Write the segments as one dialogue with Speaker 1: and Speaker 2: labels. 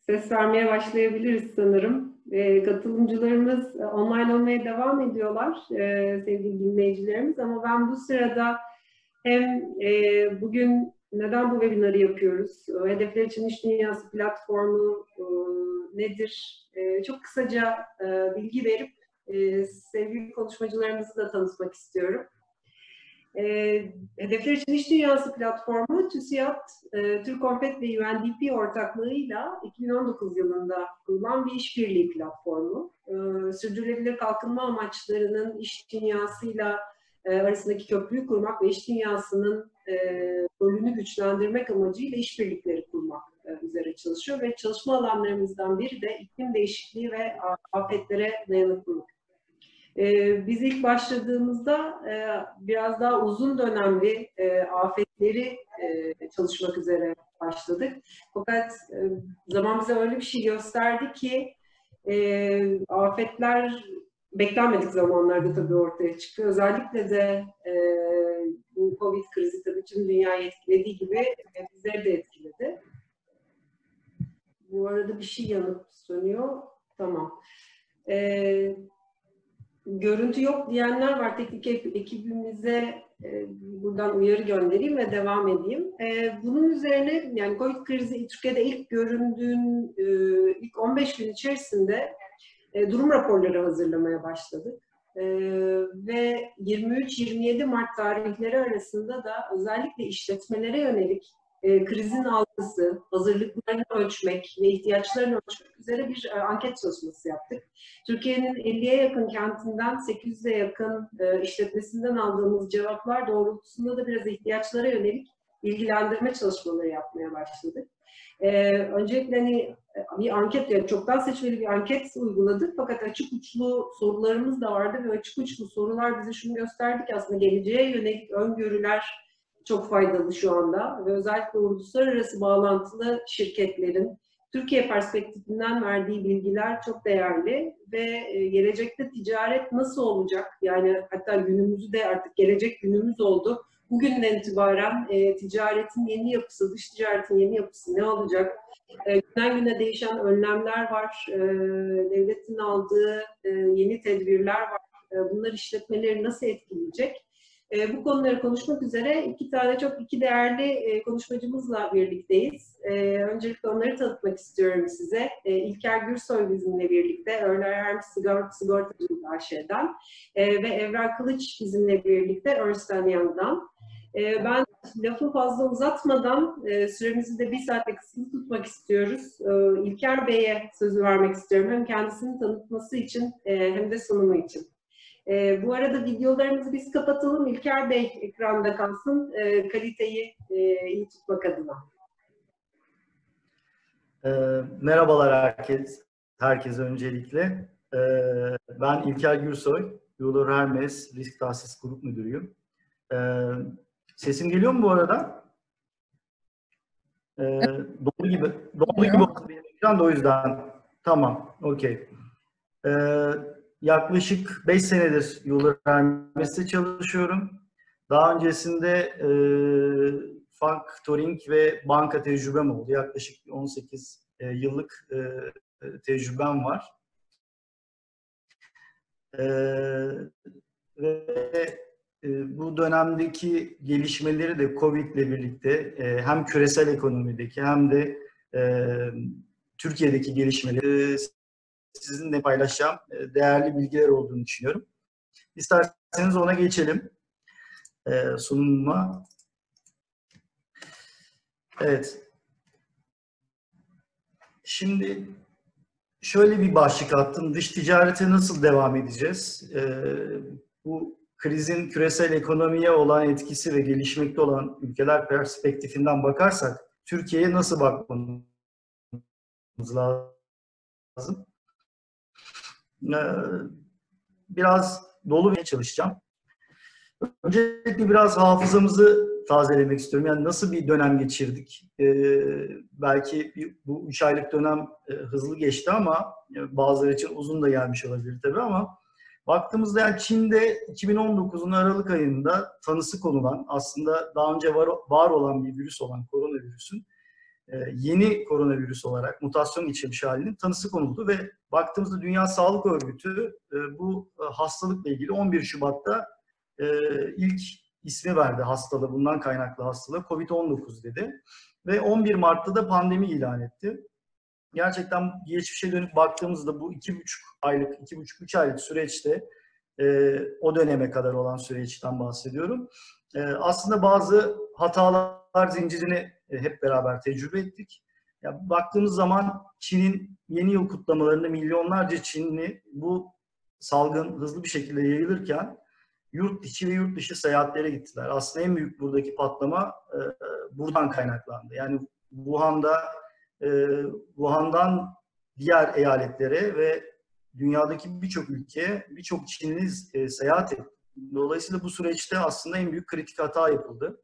Speaker 1: Ses vermeye başlayabiliriz sanırım. Katılımcılarımız online olmaya devam ediyorlar sevgili dinleyicilerimiz. Ama ben bu sırada hem bugün neden bu webinarı yapıyoruz, Hedefler için İş Dünyası platformu nedir, çok kısaca bilgi verip sevgili konuşmacılarımızı da tanıtmak istiyorum. Hedefler için İş Dünyası platformu TÜSİAD, Türk Konfet ve UNDP ortaklığıyla 2019 yılında kurulan bir işbirliği platformu. Sürdürülebilir kalkınma amaçlarının iş dünyasıyla arasındaki köprüyü kurmak ve iş dünyasının rolünü güçlendirmek amacıyla işbirlikleri kurmak üzere çalışıyor ve çalışma alanlarımızdan biri de iklim değişikliği ve afetlere dayanıklılık. Biz ilk başladığımızda biraz daha uzun dönemli afetleri çalışmak üzere başladık. Fakat zaman bize öyle bir şey gösterdi ki afetler beklenmedik zamanlarda tabii ortaya çıkıyor. Özellikle de bu Covid krizi tabii tüm dünyayı etkilediği gibi bizleri de etkiledi. Bu arada bir şey yanıp sönüyor. Tamam. Görüntü yok diyenler var. Teknik ekibimize buradan uyarı göndereyim ve devam edeyim. Bunun üzerine yani Covid krizi Türkiye'de ilk göründüğün ilk 15 gün içerisinde durum raporları hazırlamaya başladık. Ve 23-27 Mart tarihleri arasında da özellikle işletmelere yönelik krizin algısı, hazırlıklarını ölçmek ve ihtiyaçlarını ölçmek üzere bir anket çalışması yaptık. Türkiye'nin 50'ye yakın kentinden 800'e yakın işletmesinden aldığımız cevaplar doğrultusunda da biraz ihtiyaçlara yönelik bilgilendirme çalışmaları yapmaya başladık. Öncelikle hani bir anket, yani çoktan seçmeli bir anket uyguladık fakat açık uçlu sorularımız da vardı ve açık uçlu sorular bize şunu gösterdi ki aslında geleceğe yönelik öngörüler çok faydalı şu anda ve özellikle uluslararası bağlantılı şirketlerin Türkiye perspektifinden verdiği bilgiler çok değerli ve gelecekte ticaret nasıl olacak? Yani hatta günümüzü de artık gelecek günümüz oldu. Bugünden itibaren ticaretin yeni yapısı, dış ticaretin yeni yapısı ne olacak? Günden güne değişen önlemler var. Devletin aldığı yeni tedbirler var. Bunlar işletmeleri nasıl etkileyecek? Bu konuları konuşmak üzere iki değerli konuşmacımızla birlikteyiz. Öncelikle onları tanıtmak istiyorum size. İlker Gürsoy bizimle birlikte, Early Alarm Sigortacılık AŞ'den ve Evren Kılıç bizimle birlikte Ernst Young'dan. Ben lafı fazla uzatmadan süremizi de 1 saatte kısıtlı tutmak istiyoruz. İlker Bey'e sözü vermek istiyorum. Hem kendisini tanıtması için hem de sunumu için. Bu arada videolarımızı biz kapatalım. İlker Bey ekranda kalsın. Kaliteyi iyi tutmak adına.
Speaker 2: Merhabalar herkese öncelikle. Ben İlker Gürsoy, Euler Hermes Risk Tahsis Grup Müdürüyüm. Sesim geliyor mu bu arada? Dolu gibi oldu benim ekran da o yüzden. Tamam, okey. Yaklaşık 5 senedir Euler Hermes'te çalışıyorum. Daha öncesinde factoring ve banka tecrübem oldu. Yaklaşık 18 yıllık tecrübem var. Ve bu dönemdeki gelişmeleri de Covid ile birlikte hem küresel ekonomideki hem de Türkiye'deki gelişmeleri sizinle paylaşacağım değerli bilgiler olduğunu düşünüyorum. İsterseniz ona geçelim. Sunuma. Evet. Şimdi şöyle bir başlık attım. Dış ticarete nasıl devam edeceğiz? Bu krizin küresel ekonomiye olan etkisi ve gelişmekte olan ülkeler perspektifinden bakarsak Türkiye'ye nasıl bakmamız lazım? Biraz dolu vermeye çalışacağım. Öncelikle biraz hafızamızı tazelemek istiyorum. Yani nasıl bir dönem geçirdik? Belki bu 3 aylık dönem hızlı geçti ama bazıları için uzun da gelmiş olabilir tabii ama baktığımızda yani Çin'de 2019'un Aralık ayında tanısı konulan aslında daha önce var olan bir virüs olan koronavirüsün yeni koronavirüs olarak mutasyon geçirmiş halinin tanısı konuldu ve baktığımızda Dünya Sağlık Örgütü bu hastalıkla ilgili 11 Şubat'ta ilk ismi verdi hastalığı, bundan kaynaklı hastalığı COVID-19 dedi. Ve 11 Mart'ta da pandemi ilan etti. Gerçekten geçmişe dönüp baktığımızda bu 2,5-3 aylık süreçte o döneme kadar olan süreçten bahsediyorum. Aslında bazı hatalar zincirini hep beraber tecrübe ettik. Ya, baktığımız zaman Çin'in yeni yıl kutlamalarında milyonlarca Çinli bu salgın hızlı bir şekilde yayılırken yurt içi ve yurt dışı seyahatlere gittiler. Aslında en büyük buradaki patlama buradan kaynaklandı. Yani Wuhan'dan diğer eyaletlere ve dünyadaki birçok ülkeye birçok Çinli seyahat etti. Dolayısıyla bu süreçte aslında en büyük kritik hata yapıldı.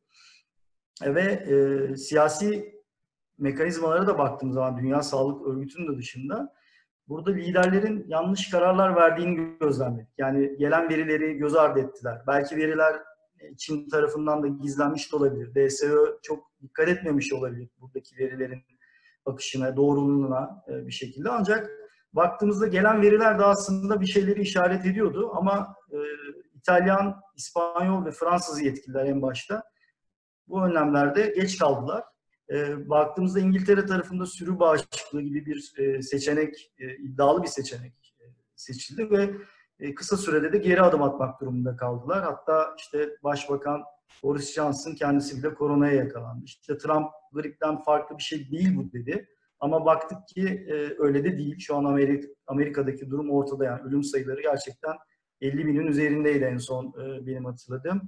Speaker 2: Ve siyasi mekanizmalara da baktığımız zaman Dünya Sağlık Örgütü'nün de dışında burada liderlerin yanlış kararlar verdiğini gözlemledik. Yani gelen verileri göz ardı ettiler. Belki veriler Çin tarafından da gizlenmiş de olabilir. DSÖ çok dikkat etmemiş olabilir buradaki verilerin akışına, doğruluğuna bir şekilde. Ancak baktığımızda gelen veriler de aslında bir şeyleri işaret ediyordu. Ama İtalyan, İspanyol ve Fransız yetkililer en başta bu önlemlerde geç kaldılar. Baktığımızda İngiltere tarafında sürü bağışıklığı gibi bir seçenek, iddialı bir seçenek seçildi ve kısa sürede de geri adım atmak durumunda kaldılar. Hatta işte Başbakan Boris Johnson kendisi bile koronaya yakalandı. İşte Trump gripten farklı bir şey değil bu dedi. Ama baktık ki öyle de değil. Şu an Amerika'daki durum ortada. Yani ölüm sayıları gerçekten 50 binin üzerindeydi en son benim hatırladığım.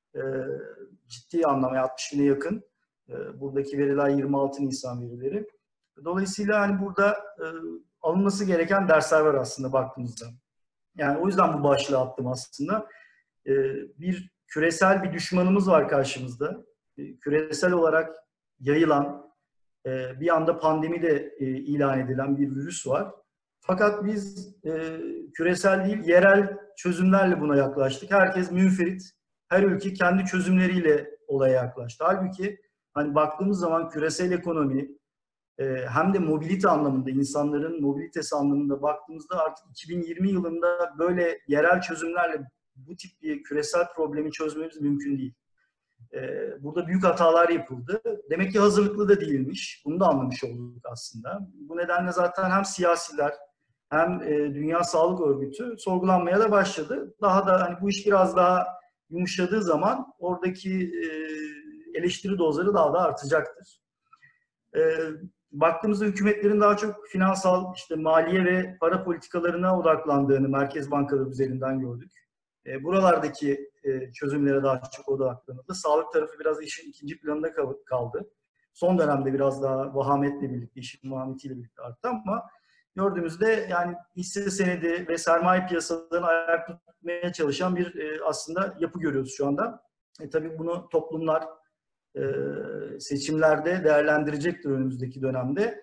Speaker 2: Ciddi anlamda 60 bine yakın. Buradaki veriler 26 Nisan verileri. Dolayısıyla hani burada alınması gereken dersler var aslında baktığımızda. Yani o yüzden bu başlığı attım aslında. Bir küresel bir düşmanımız var karşımızda. Küresel olarak yayılan, bir anda pandemi de ilan edilen bir virüs var. Fakat biz küresel değil, yerel çözümlerle buna yaklaştık. Herkes münferit, her ülke kendi çözümleriyle olaya yaklaştı. Halbuki hani baktığımız zaman küresel ekonomi hem de mobilite anlamında, insanların mobilitesi anlamında baktığımızda artık 2020 yılında böyle yerel çözümlerle bu tip bir küresel problemi çözmemiz mümkün değil. Burada büyük hatalar yapıldı. Demek ki hazırlıklı da değilmiş. Bunu da anlamış olduk aslında. Bu nedenle zaten hem siyasiler hem Dünya Sağlık Örgütü sorgulanmaya da başladı. Daha da hani bu iş biraz daha yumuşadığı zaman oradaki eleştiri dozları daha da artacaktır. Baktığımızda hükümetlerin daha çok finansal, işte maliye ve para politikalarına odaklandığını Merkez Bankaları üzerinden gördük. Buralardaki çözümlere daha çok odaklanıldı. Sağlık tarafı biraz işin ikinci planında kaldı. Son dönemde biraz daha vahametle birlikte, işin vahametiyle birlikte arttı ama gördüğümüzde yani hisse senedi ve sermaye piyasalarını ayakta tutmaya çalışan bir aslında yapı görüyoruz şu anda. Tabii bunu toplumlar seçimlerde değerlendirecektir önümüzdeki dönemde.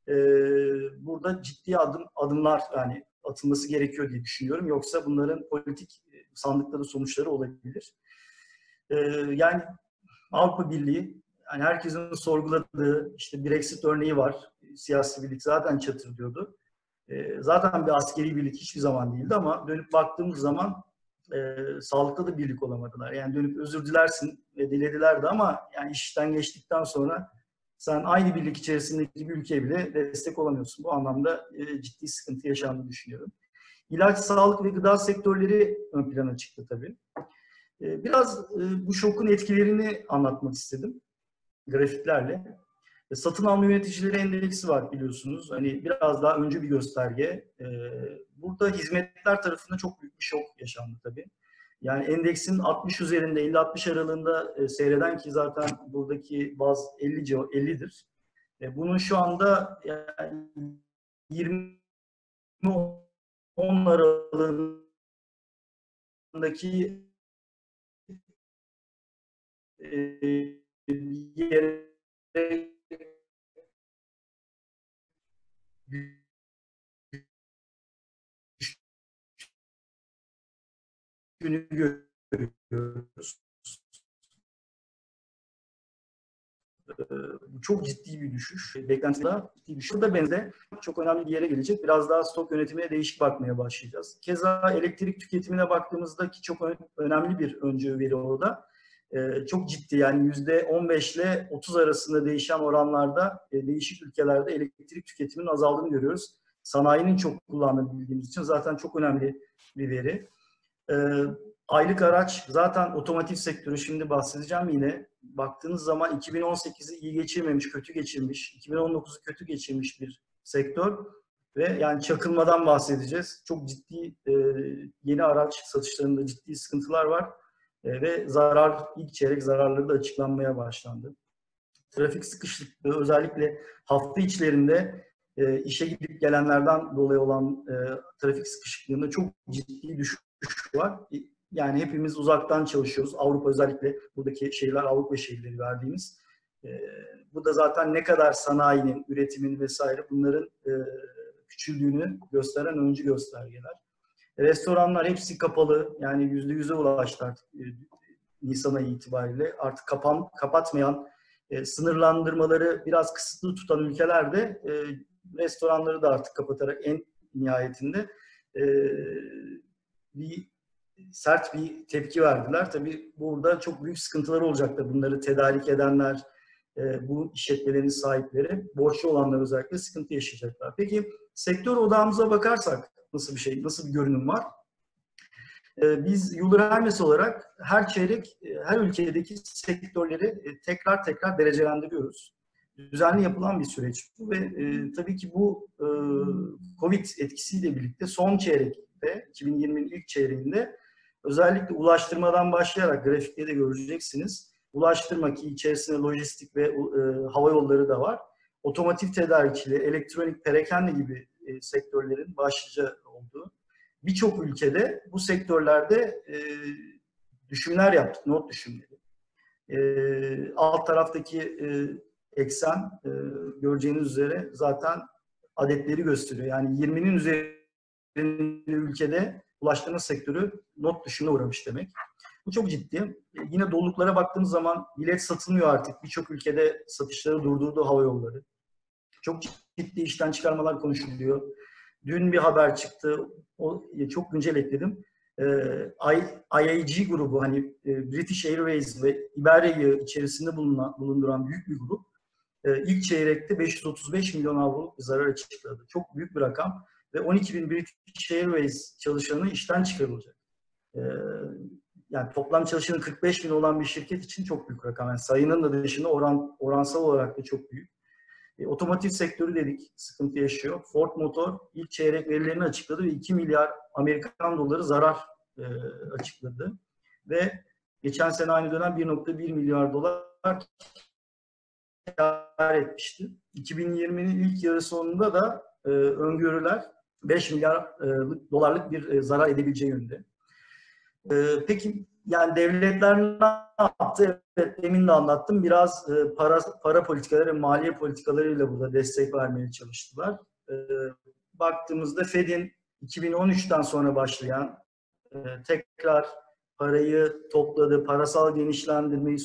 Speaker 2: Burada ciddi adımlar yani atılması gerekiyor diye düşünüyorum. Yoksa bunların politik sandıkları sonuçları olabilir. Yani Avrupa Birliği, yani herkesin sorguladığı işte Brexit örneği var. Siyasi birlik zaten çatırdıyordu. Zaten bir askeri birlik hiçbir zaman değildi ama dönüp baktığımız zaman sağlıkta da birlik olamadılar. Yani dönüp özür dilersin ve diledilerdi ama yani işten geçtikten sonra sen aynı birlik içerisindeki bir ülkeye bile destek olamıyorsun. Bu anlamda ciddi sıkıntı yaşandığını düşünüyorum. İlaç, sağlık ve gıda sektörleri ön plana çıktı tabii. Biraz bu şokun etkilerini anlatmak istedim grafiklerle. Satın alma yöneticileri endeksi var biliyorsunuz. Hani biraz daha öncü bir gösterge. Burada hizmetler tarafında çok büyük bir şok yaşandı tabii. Yani endeksin 60 üzerinde 50-60 aralığında seyreden ki zaten buradaki baz 50'dir. Bunun şu anda yani 20 10 aralığındaki yere düştüğünü görüyoruz. Bu çok ciddi bir düşüş. Beklentiler ciddi bir düşüş. Burada benze çok önemli bir yere gelecek. Biraz daha stok yönetimine değişik bakmaya başlayacağız. Keza elektrik tüketimine baktığımızda ki çok önemli bir öncü veri o da. Çok ciddi, yani %15 ile 30 arasında değişen oranlarda değişik ülkelerde elektrik tüketiminin azaldığını görüyoruz. Sanayinin çok kullandığını bildiğimiz için zaten çok önemli bir veri. Aylık araç, zaten otomotiv sektörü, şimdi bahsedeceğim yine. Baktığınız zaman 2018'i iyi geçirmemiş, kötü geçirmiş, 2019'u kötü geçirmiş bir sektör ve yani çakılmadan bahsedeceğiz. Çok ciddi yeni araç satışlarında ciddi sıkıntılar var ve ilk çeyrek zararları da açıklanmaya başlandı. Trafik sıkışıklığı, özellikle hafta içlerinde işe gidip gelenlerden dolayı olan trafik sıkışıklığında çok ciddi düşüş var. Yani hepimiz uzaktan çalışıyoruz. Avrupa, özellikle buradaki şehirler Avrupa şehirleri verdiğimiz. Bu da zaten ne kadar sanayinin, üretimin vesaire bunların küçüldüğünü gösteren öncü göstergeler. Restoranlar hepsi kapalı. Yani %100'e ulaştı artık Nisan ayı itibariyle. Artık kapatmayan, sınırlandırmaları biraz kısıtlı tutan ülkelerde restoranları da artık kapatarak en nihayetinde sert bir tepki verdiler. Tabii burada çok büyük sıkıntılar olacaktır. Bunları tedarik edenler, bu işletmelerin sahipleri, borçlu olanlar özellikle sıkıntı yaşayacaklar. Peki sektör odağımıza bakarsak nasıl bir şey, nasıl bir görünüm var? Biz Euler Hermes olarak her çeyrek, her ülkedeki sektörleri tekrar derecelendiriyoruz. Düzenli yapılan bir süreç bu ve tabii ki bu Covid etkisiyle birlikte son çeyrekte, 2020'nin ilk çeyreğinde özellikle ulaştırmadan başlayarak, grafikte de göreceksiniz, ulaştırma ki içerisinde lojistik ve hava yolları da var. Otomotiv tedarikçiliği, elektronik, perakende gibi sektörlerin başlıca olduğu birçok ülkede bu sektörlerde düşümler yaptık, not düşümleri. Alt taraftaki eksen göreceğiniz üzere zaten adetleri gösteriyor. Yani 20'nin üzerinde ülkede ulaştırma sektörü not düşümüne uğramış demek. Bu çok ciddi. Yine doluluklara baktığımız zaman bilet satılmıyor artık. Birçok ülkede satışları durdurdu hava yolları. Çok ciddi işten çıkarmalar konuşuluyor. Dün bir haber çıktı. O çok güncel ekledim. IAG grubu, hani British Airways ve Iberia'yı içerisinde bulunduran büyük bir grup ilk çeyrekte 535 milyon avroluk bir zarar açıkladı. Çok büyük bir rakam ve 12 bin British Airways çalışanı işten çıkarılacak. Yani toplam çalışanı 45 bin olan bir şirket için çok büyük rakam. Yani sayının da dışında oransal olarak da çok büyük. Otomotiv sektörü dedik, sıkıntı yaşıyor. Ford Motor ilk çeyrek verilerini açıkladı ve 2 milyar Amerikan doları zarar açıkladı. Ve geçen sene aynı dönem 1,1 milyar dolar kâr etmişti. 2020'nin ilk yarı sonunda da öngörüler 5 milyar dolarlık bir zarar edebileceği yönde. Peki yani devletler ne yaptı? Evet, demin de anlattım. Biraz para politikaları, maliye politikalarıyla burada destek vermeye çalıştılar. Baktığımızda Fed'in 2013'ten sonra başlayan tekrar parayı topladı, parasal genişlendirmeyi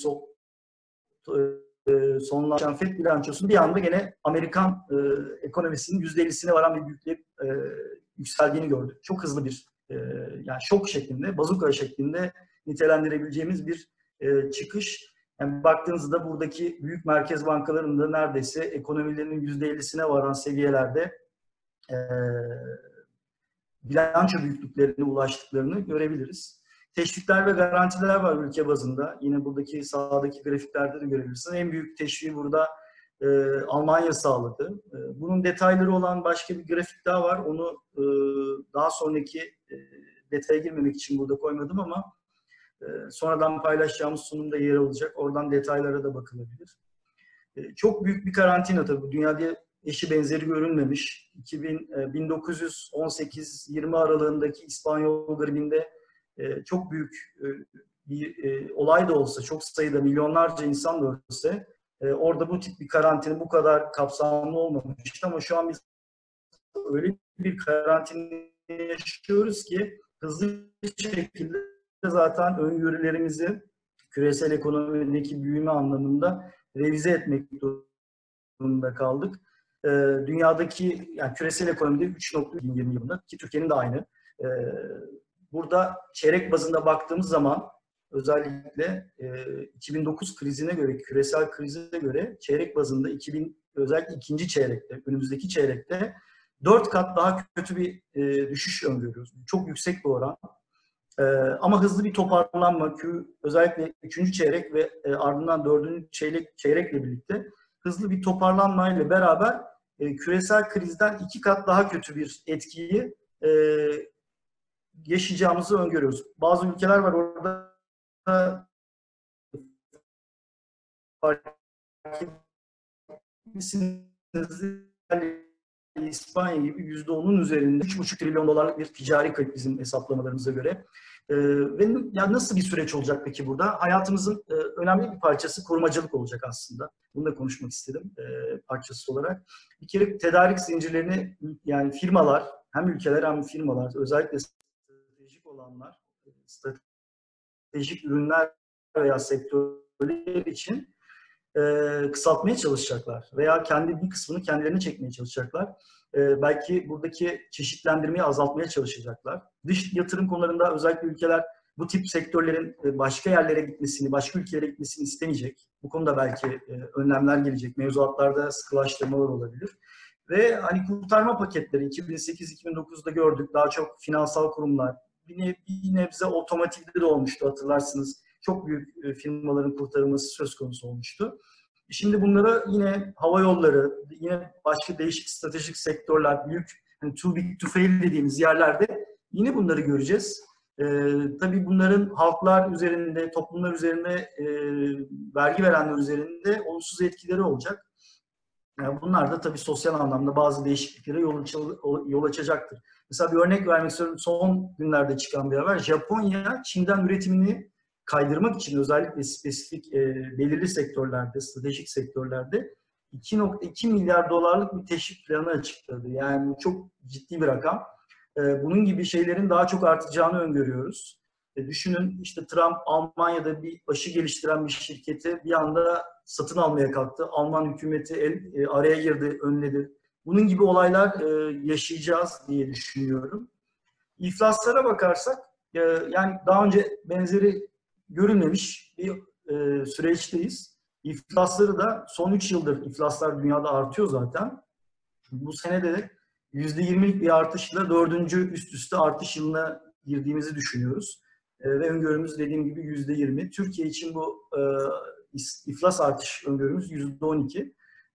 Speaker 2: sonlaşan Fed bilançosunu bir anda gene Amerikan ekonomisinin %50'sine varan bir büyüklük yükseldiğini gördük. Çok hızlı bir yani şok şeklinde, bazuka şeklinde nitelendirebileceğimiz bir çıkış. Yani baktığınızda buradaki büyük merkez bankalarının da neredeyse ekonomilerinin %50'sine varan seviyelerde bilanço büyüklüklerine ulaştıklarını görebiliriz. Teşvikler ve garantiler var ülke bazında. Yine buradaki sağdaki grafiklerde de görebilirsiniz. En büyük teşviği burada Almanya sağladı. Bunun detayları olan başka bir grafik daha var. Onu daha sonraki detaya girmemek için burada koymadım ama sonradan paylaşacağımız sunumda yer alacak. Oradan detaylara da bakılabilir. Çok büyük bir karantina tabii. Dünyada eşi benzeri görülmemiş. 1918-20 aralığındaki İspanyol gribinde çok büyük bir olay da olsa, çok sayıda milyonlarca insan da ölse, orada bu tip bir karantina bu kadar kapsamlı olmamıştı ama şu an biz öyle bir karantina yaşıyoruz ki hızlı bir şekilde zaten öngörülerimizi küresel ekonomideki büyüme anlamında revize etmek durumunda kaldık. Dünyadaki yani küresel ekonomide 3.20 yılında ki Türkiye'nin de aynı. Burada çeyrek bazında baktığımız zaman özellikle 2009 krizine göre, küresel krize göre çeyrek bazında özellikle ikinci çeyrekte, önümüzdeki çeyrekte 4 kat daha kötü bir düşüş öngörüyoruz. Çok yüksek bir oran. Ama hızlı bir toparlanma, özellikle 3. çeyrek ve ardından 4. çeyrekle birlikte hızlı bir toparlanmayla beraber küresel krizden 2 kat daha kötü bir etkiyi yaşayacağımızı öngörüyoruz. Bazı ülkeler var orada İspanya gibi %10'un üzerinde 3,5 trilyon dolarlık bir ticari kayıp bizim hesaplamalarımıza göre. Ve yani nasıl bir süreç olacak peki burada? Hayatımızın önemli bir parçası korumacılık olacak aslında. Bunu da konuşmak istedim parçası olarak. Bir kere tedarik zincirlerini yani firmalar, hem ülkeler hem firmalar, özellikle stratejik olanlar, stratejik ürünler veya sektörler için kısaltmaya çalışacaklar veya kendi bir kısmını kendilerine çekmeye çalışacaklar. Belki buradaki çeşitlendirmeyi azaltmaya çalışacaklar. Dış yatırım konularında özellikle ülkeler bu tip sektörlerin başka yerlere gitmesini, başka ülkelere gitmesini istemeyecek. Bu konuda belki önlemler gelecek. Mevzuatlarda sıkılaştırmalar olabilir. Ve hani kurtarma paketleri 2008-2009'da gördük. Daha çok finansal kurumlar, bir nebze otomotivde de olmuştu hatırlarsınız. Çok büyük firmaların kurtarılması söz konusu olmuştu. Şimdi bunlara yine hava yolları, yine başka değişik stratejik sektörler, büyük hani too big to fail dediğimiz yerlerde yine bunları göreceğiz. Tabii bunların halklar üzerinde, toplumlar üzerinde, vergi verenler üzerinde olumsuz etkileri olacak. Yani bunlar da tabii sosyal anlamda bazı değişikliklere yol açacaktır. Mesela bir örnek vermek istiyorum. Son günlerde çıkan bir haber. Japonya, Çin'den üretimini kaydırmak için özellikle spesifik belirli sektörlerde, stratejik sektörlerde 2,2 milyar dolarlık bir teşvik planı açıkladı. Yani çok ciddi bir rakam. Bunun gibi şeylerin daha çok artacağını öngörüyoruz. Düşünün işte Trump Almanya'da bir aşı geliştiren bir şirketi bir anda satın almaya kalktı. Alman hükümeti araya girdi, önledi. Bunun gibi olaylar yaşayacağız diye düşünüyorum. İflaslara bakarsak yani daha önce benzeri görülmemiş bir süreçteyiz. İflasları da son 3 yıldır iflaslar dünyada artıyor zaten. Bu sene de %20'lik bir artışla 4. üst üste artış yılına girdiğimizi düşünüyoruz. Ve öngörümüz dediğim gibi %20. Türkiye için bu iflas artış öngörümüz %12.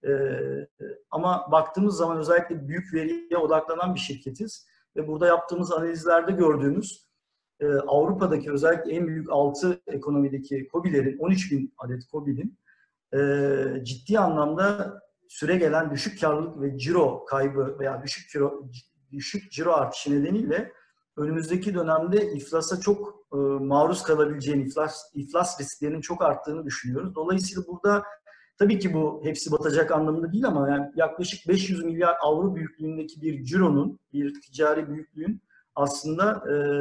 Speaker 2: Ama baktığımız zaman özellikle büyük veriye odaklanan bir şirketiz. Ve burada yaptığımız analizlerde gördüğümüz Avrupa'daki özellikle en büyük 6 ekonomideki KOBİ'lerin, 13.000 adet KOBİ'nin ciddi anlamda süregelen düşük karlılık ve ciro kaybı veya düşük ciro artışı nedeniyle önümüzdeki dönemde iflasa çok maruz kalabileceğini, iflas risklerinin çok arttığını düşünüyoruz. Dolayısıyla burada tabii ki bu hepsi batacak anlamında değil ama yani yaklaşık 500 milyar avro büyüklüğündeki bir cironun, bir ticari büyüklüğün aslında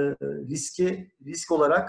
Speaker 2: risk olarak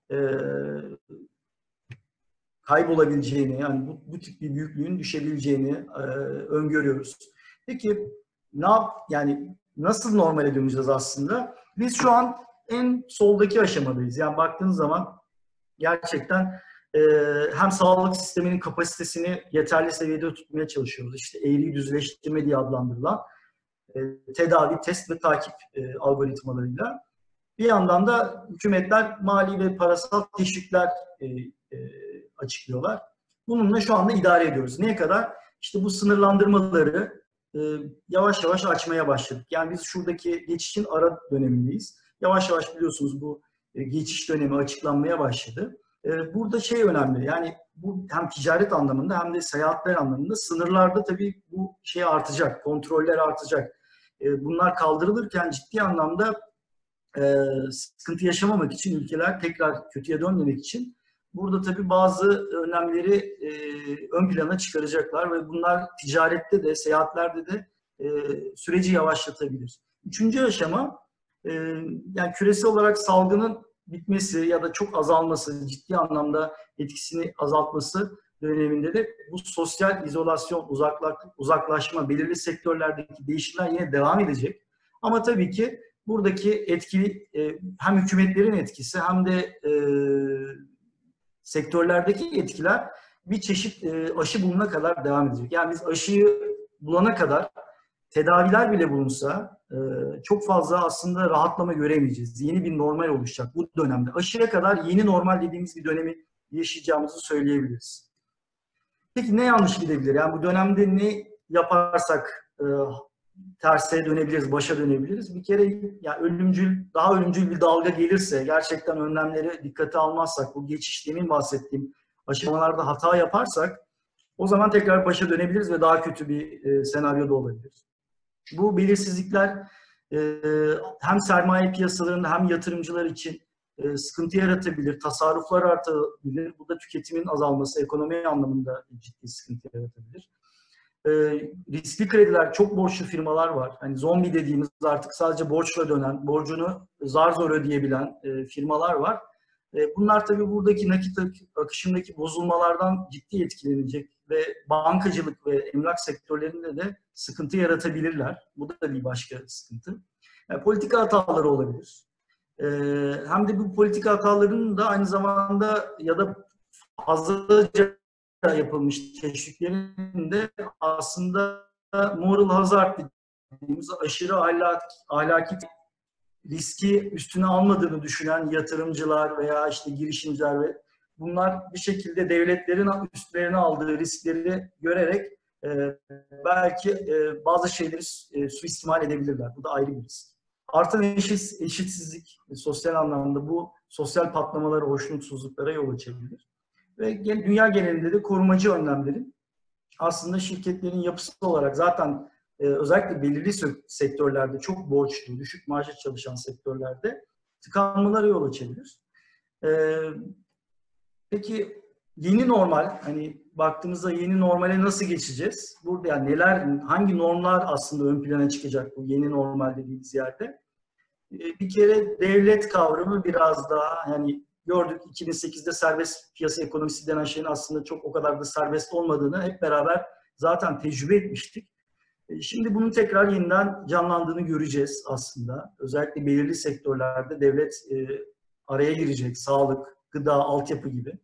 Speaker 2: kaybolabileceğini, yani bu tip bir büyüklüğün düşebileceğini öngörüyoruz. Peki yani nasıl normale döneceğiz aslında? Biz şu an en soldaki aşamadayız. Yani baktığınız zaman gerçekten hem sağlık sisteminin kapasitesini yeterli seviyede tutmaya çalışıyoruz. İşte eğriyi düzleştirme diye adlandırılan tedavi, test ve takip algoritmalarıyla. Bir yandan da hükümetler mali ve parasal teşvikler açıklıyorlar. Bununla şu anda idare ediyoruz. Neye kadar? İşte bu sınırlandırmaları yavaş yavaş açmaya başladık. Yani biz şuradaki geçişin ara dönemindeyiz. Yavaş yavaş biliyorsunuz bu geçiş dönemi açıklanmaya başladı. Burada şey önemli, yani bu hem ticaret anlamında hem de seyahatler anlamında sınırlarda tabii bu şey artacak, kontroller artacak. Bunlar kaldırılırken ciddi anlamda sıkıntı yaşamamak için ülkeler tekrar kötüye dönmemek için burada tabii bazı önlemleri ön plana çıkaracaklar ve bunlar ticarette de seyahatlerde de süreci yavaşlatabilir. Üçüncü aşama yani küresel olarak salgının bitmesi ya da çok azalması, ciddi anlamda etkisini azaltması döneminde de bu sosyal izolasyon, uzaklaşma, belirli sektörlerdeki değişimler yine devam edecek. Ama tabii ki buradaki etkili hem hükümetlerin etkisi hem de sektörlerdeki etkiler bir çeşit aşı bulunana kadar devam edecek. Yani biz aşıyı bulana kadar tedaviler bile bulunsa çok fazla aslında rahatlama göremeyeceğiz. Yeni bir normal oluşacak bu dönemde. Aşıya kadar yeni normal dediğimiz bir dönemi yaşayacağımızı söyleyebiliriz. Peki ne yanlış gidebilir? Yani bu dönemde ne yaparsak terse dönebiliriz, başa dönebiliriz. Bir kere yani daha ölümcül bir dalga gelirse, gerçekten önlemleri dikkate almazsak, bu geçiş demin bahsettiğim aşamalarda hata yaparsak, o zaman tekrar başa dönebiliriz ve daha kötü bir senaryoda olabilir. Bu belirsizlikler hem sermaye piyasalarında hem yatırımcılar için sıkıntı yaratabilir, tasarruflar artabilir. Bu da tüketimin azalması, ekonomi anlamında ciddi sıkıntı yaratabilir. Riskli krediler, çok borçlu firmalar var. Hani zombi dediğimiz, artık sadece borçla dönen, borcunu zar zor ödeyebilen firmalar var. Bunlar tabii buradaki nakit akışındaki bozulmalardan ciddi etkilenecek ve bankacılık ve emlak sektörlerinde de sıkıntı yaratabilirler. Bu da bir başka sıkıntı. Yani politika hataları olabilir. Hem de bu politika hatalarının da aynı zamanda ya da fazlaca yapılmış teşviklerin de aslında moral hazard dediğimiz aşırı ahlaki riski üstüne almadığını düşünen yatırımcılar veya işte girişimciler ve bunlar bir şekilde devletlerin üstlerine aldığı riskleri görerek belki bazı şeyleri suistimal edebilirler. Bu da ayrı bir risk. Artan eşitsizlik sosyal anlamda bu sosyal patlamalara, hoşnutsuzluklara yol açabilir. Ve dünya genelinde de korumacı önlemlerin aslında şirketlerin yapısı olarak zaten özellikle belirli sektörlerde çok borçlu, düşük maaşla çalışan sektörlerde tıkanmalara yol açabilir. Peki yeni normal, hani baktığımızda yeni normale nasıl geçeceğiz? Burada yani hangi normlar aslında ön plana çıkacak bu yeni normal dediğimiz yerde? Bir kere devlet kavramı biraz daha, yani gördük 2008'de serbest piyasa ekonomisi denen şeyin aslında çok o kadar da serbest olmadığını hep beraber zaten tecrübe etmiştik. Şimdi bunun tekrar yeniden canlandığını göreceğiz aslında. Özellikle belirli sektörlerde devlet araya girecek. Sağlık, gıda, altyapı gibi.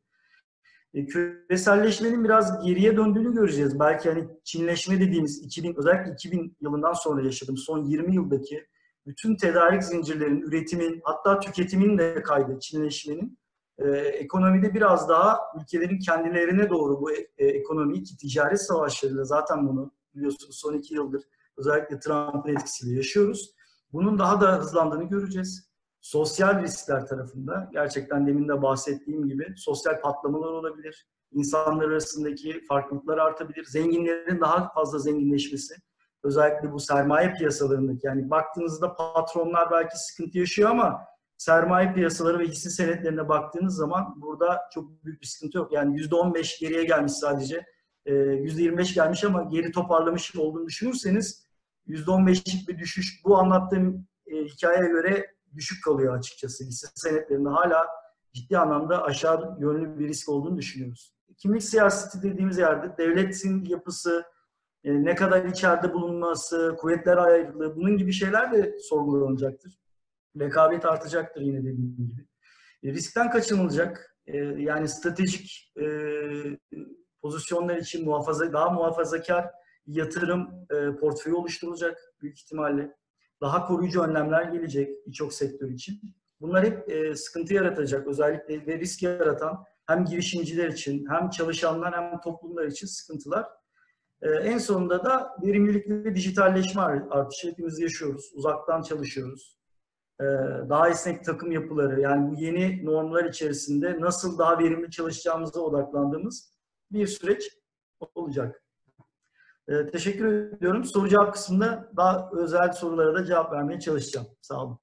Speaker 2: Küreselleşmenin biraz geriye döndüğünü göreceğiz. Belki hani Çinleşme dediğimiz özellikle 2000 yılından sonra yaşadığım son 20 yıldaki bütün tedarik zincirlerinin, üretimin, hatta tüketimin de kaydı Çinleşmenin. Ekonomide biraz daha ülkelerin kendilerine doğru bu ekonomiyi, ki ticaret savaşlarıyla zaten bunu biliyorsunuz son 2 yıldır özellikle Trump'ın etkisiyle yaşıyoruz. Bunun daha da hızlandığını göreceğiz. Sosyal riskler tarafında gerçekten demin de bahsettiğim gibi sosyal patlamalar olabilir. İnsanlar arasındaki farklılıklar artabilir. Zenginlerin daha fazla zenginleşmesi. Özellikle bu sermaye piyasalarındaki, yani baktığınızda patronlar belki sıkıntı yaşıyor ama sermaye piyasaları ve hisse senetlerine baktığınız zaman burada çok büyük bir sıkıntı yok. Yani %15 geriye gelmiş sadece. %25 gelmiş ama geri toparlamış olduğunu düşünürseniz %15'lik bir düşüş bu anlattığım hikayeye göre düşük kalıyor açıkçası. Hisse senetlerinde hala ciddi anlamda aşağı yönlü bir risk olduğunu düşünüyoruz. Kimlik siyaseti dediğimiz yerde devletin yapısı, ne kadar içeride bulunması, kuvvetler ayrılığı, bunun gibi şeyler de sorgulanacaktır. Rekabet artacaktır yine dediğim gibi. Riskten kaçınılacak. Yani stratejik pozisyonlar için daha muhafazakar yatırım portföyü oluşturulacak büyük ihtimalle. Daha koruyucu önlemler gelecek birçok sektör için. Bunlar hep sıkıntı yaratacak, özellikle ve risk yaratan hem girişimciler için hem çalışanlar hem toplumlar için sıkıntılar. En sonunda da verimlilik ve dijitalleşme artışı hepimiz yaşıyoruz. Uzaktan çalışıyoruz. Daha esnek takım yapıları, yani bu yeni normlar içerisinde nasıl daha verimli çalışacağımıza odaklandığımız bir süreç olacak. Teşekkür ediyorum. Soru cevap kısmında daha özel sorulara da cevap vermeye çalışacağım. Sağ olun.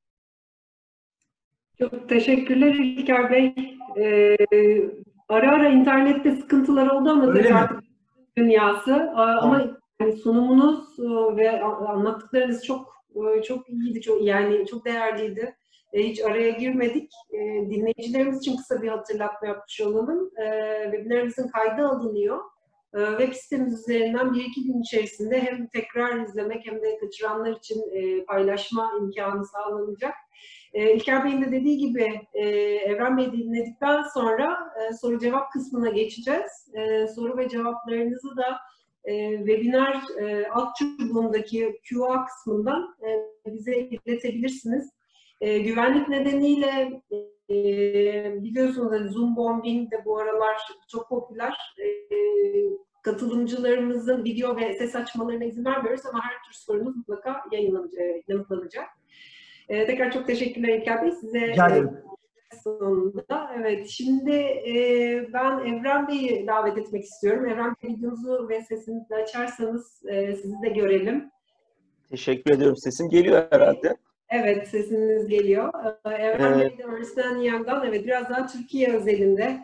Speaker 1: Çok teşekkürler İlker Bey. Ara ara internette sıkıntılar oldu ama
Speaker 2: Öyle
Speaker 1: tabii
Speaker 2: mi?
Speaker 1: artık dünyası. Ama yani sunumunuz ve anlattıklarınız çok iyiydi, yani çok değerliydi. hiç araya girmedik. Dinleyicilerimiz için kısa bir hatırlatma yapmış olalım. Webinarımızın kaydı alınıyor. Web sitemiz üzerinden 1-2 gün içerisinde hem tekrar izlemek hem de kaçıranlar için paylaşma imkanı sağlanacak. İlker Bey'in de dediği gibi Evren Bey'i dinledikten sonra soru cevap kısmına geçeceğiz. Soru ve cevaplarınızı da webinar alt çubuğundaki Q&A kısmından bize iletebilirsiniz. Güvenlik nedeniyle biliyorsunuz hani Zoom bombing de bu aralar çok popüler. Katılımcılarımızın video ve ses açmalarına izin vermiyoruz ama her tür sorunuz mutlaka yanıtlanacak. Tekrar çok teşekkürler İlker Bey. Size sonunda. Evet, şimdi ben Evren Bey'i davet etmek istiyorum. Evren Bey, videonuzu ve sesinizi açarsanız sizi de görelim.
Speaker 3: Teşekkür ediyorum. Sesim geliyor herhalde.
Speaker 1: Evet, sesiniz geliyor. Evren Bey de Ernst & Young'dan, evet, biraz daha Türkiye özelinde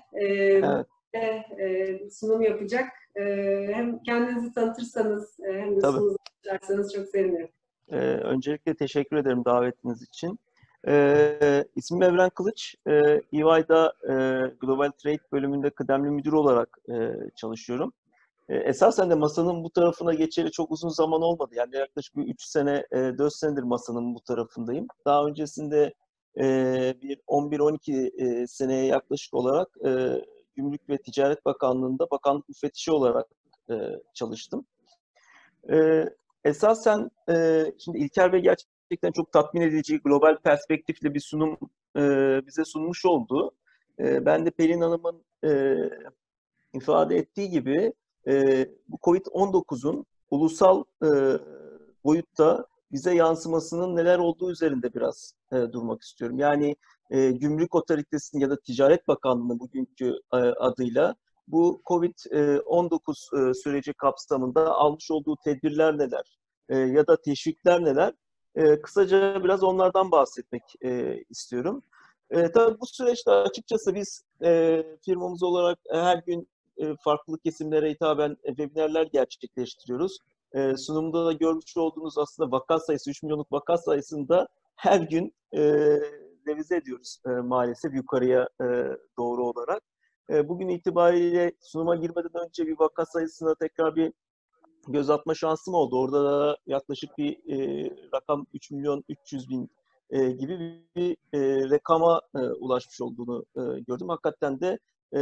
Speaker 1: sunum yapacak. Hem kendinizi tanıtırsanız hem de sununuzu açarsanız çok sevinirim.
Speaker 3: Öncelikle teşekkür ederim davetiniz için. İsmim Evren Kılıç. EY'da Global Trade bölümünde kıdemli müdür olarak çalışıyorum. Esasen de masanın bu tarafına geçeli çok uzun zaman olmadı. Yani yaklaşık bir 3 sene, 4 senedir masanın bu tarafındayım. Daha öncesinde bir 11-12 seneye yaklaşık olarak Gümrük ve Ticaret Bakanlığı'nda bakanlık müfettişi olarak çalıştım. Esasen şimdi İlker Bey gerçekten çok tatmin edici, global perspektifli bir sunum bize sunmuş oldu. Ben de Pelin Hanım'ın ifade ettiği gibi bu COVID-19'un ulusal boyutta bize yansımasının neler olduğu üzerinde biraz durmak istiyorum. Yani Gümrük Otoritesi'nin ya da Ticaret Bakanlığı'nın bugünkü adıyla bu COVID-19 süreci kapsamında almış olduğu tedbirler neler ya da teşvikler neler? Kısaca biraz onlardan bahsetmek istiyorum. Tabii bu süreçte açıkçası biz firmamız olarak her gün farklı kesimlere hitaben webinarlar gerçekleştiriyoruz. Sunumda da görmüş olduğunuz aslında vaka sayısı, 3 milyonluk vaka sayısında her gün revize ediyoruz maalesef yukarıya doğru olarak. Bugün itibariyle sunuma girmeden önce bir vaka sayısına tekrar bir göz atma şansım oldu. Orada da yaklaşık bir rakam 3 milyon 300 bin gibi bir rakama ulaşmış olduğunu gördüm. Hakikaten de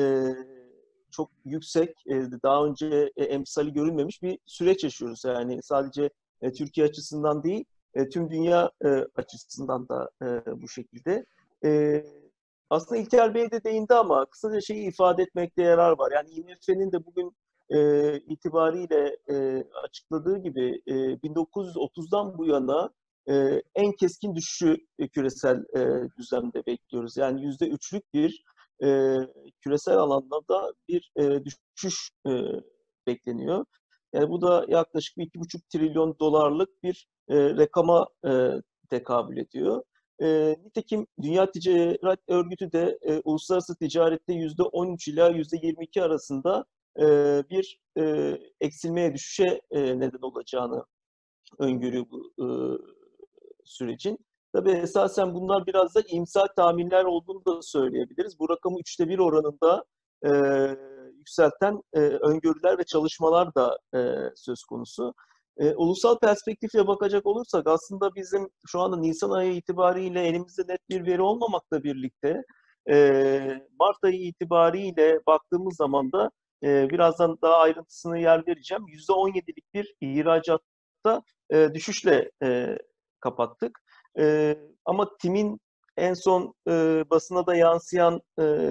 Speaker 3: çok yüksek, daha önce emsali görülmemiş bir süreç yaşıyoruz. Yani sadece Türkiye açısından değil, tüm dünya açısından da bu şekilde. Aslında İlker Bey de değindi ama kısaca şeyi ifade etmekte yarar var. Yani IMF'nin de bugün itibariyle açıkladığı gibi 1930'dan bu yana en keskin düşüşü küresel düzlemde bekliyoruz. Yani %3'lük bir küresel alanda bir düşüş bekleniyor. Yani bu da yaklaşık 2,5 trilyon dolarlık bir rakama tekabül ediyor. Nitekim Dünya Ticaret Örgütü de uluslararası ticarette %13 ila %22 arasında bir eksilmeye, düşüşe neden olacağını öngörüyor bu sürecin. Tabii esasen bunlar biraz da iyimser tahminler olduğunu da söyleyebiliriz. Bu rakamı 1/3 oranında yükselten öngörüler ve çalışmalar da söz konusu. Ulusal perspektifle bakacak olursak aslında bizim şu anda Nisan ayı itibariyle elimizde net bir veri olmamakla birlikte Mart ayı itibariyle baktığımız zaman da birazdan daha ayrıntısını yer vereceğim. %17'lik bir ihracatta düşüşle kapattık. Ama TİM'in en son basına da yansıyan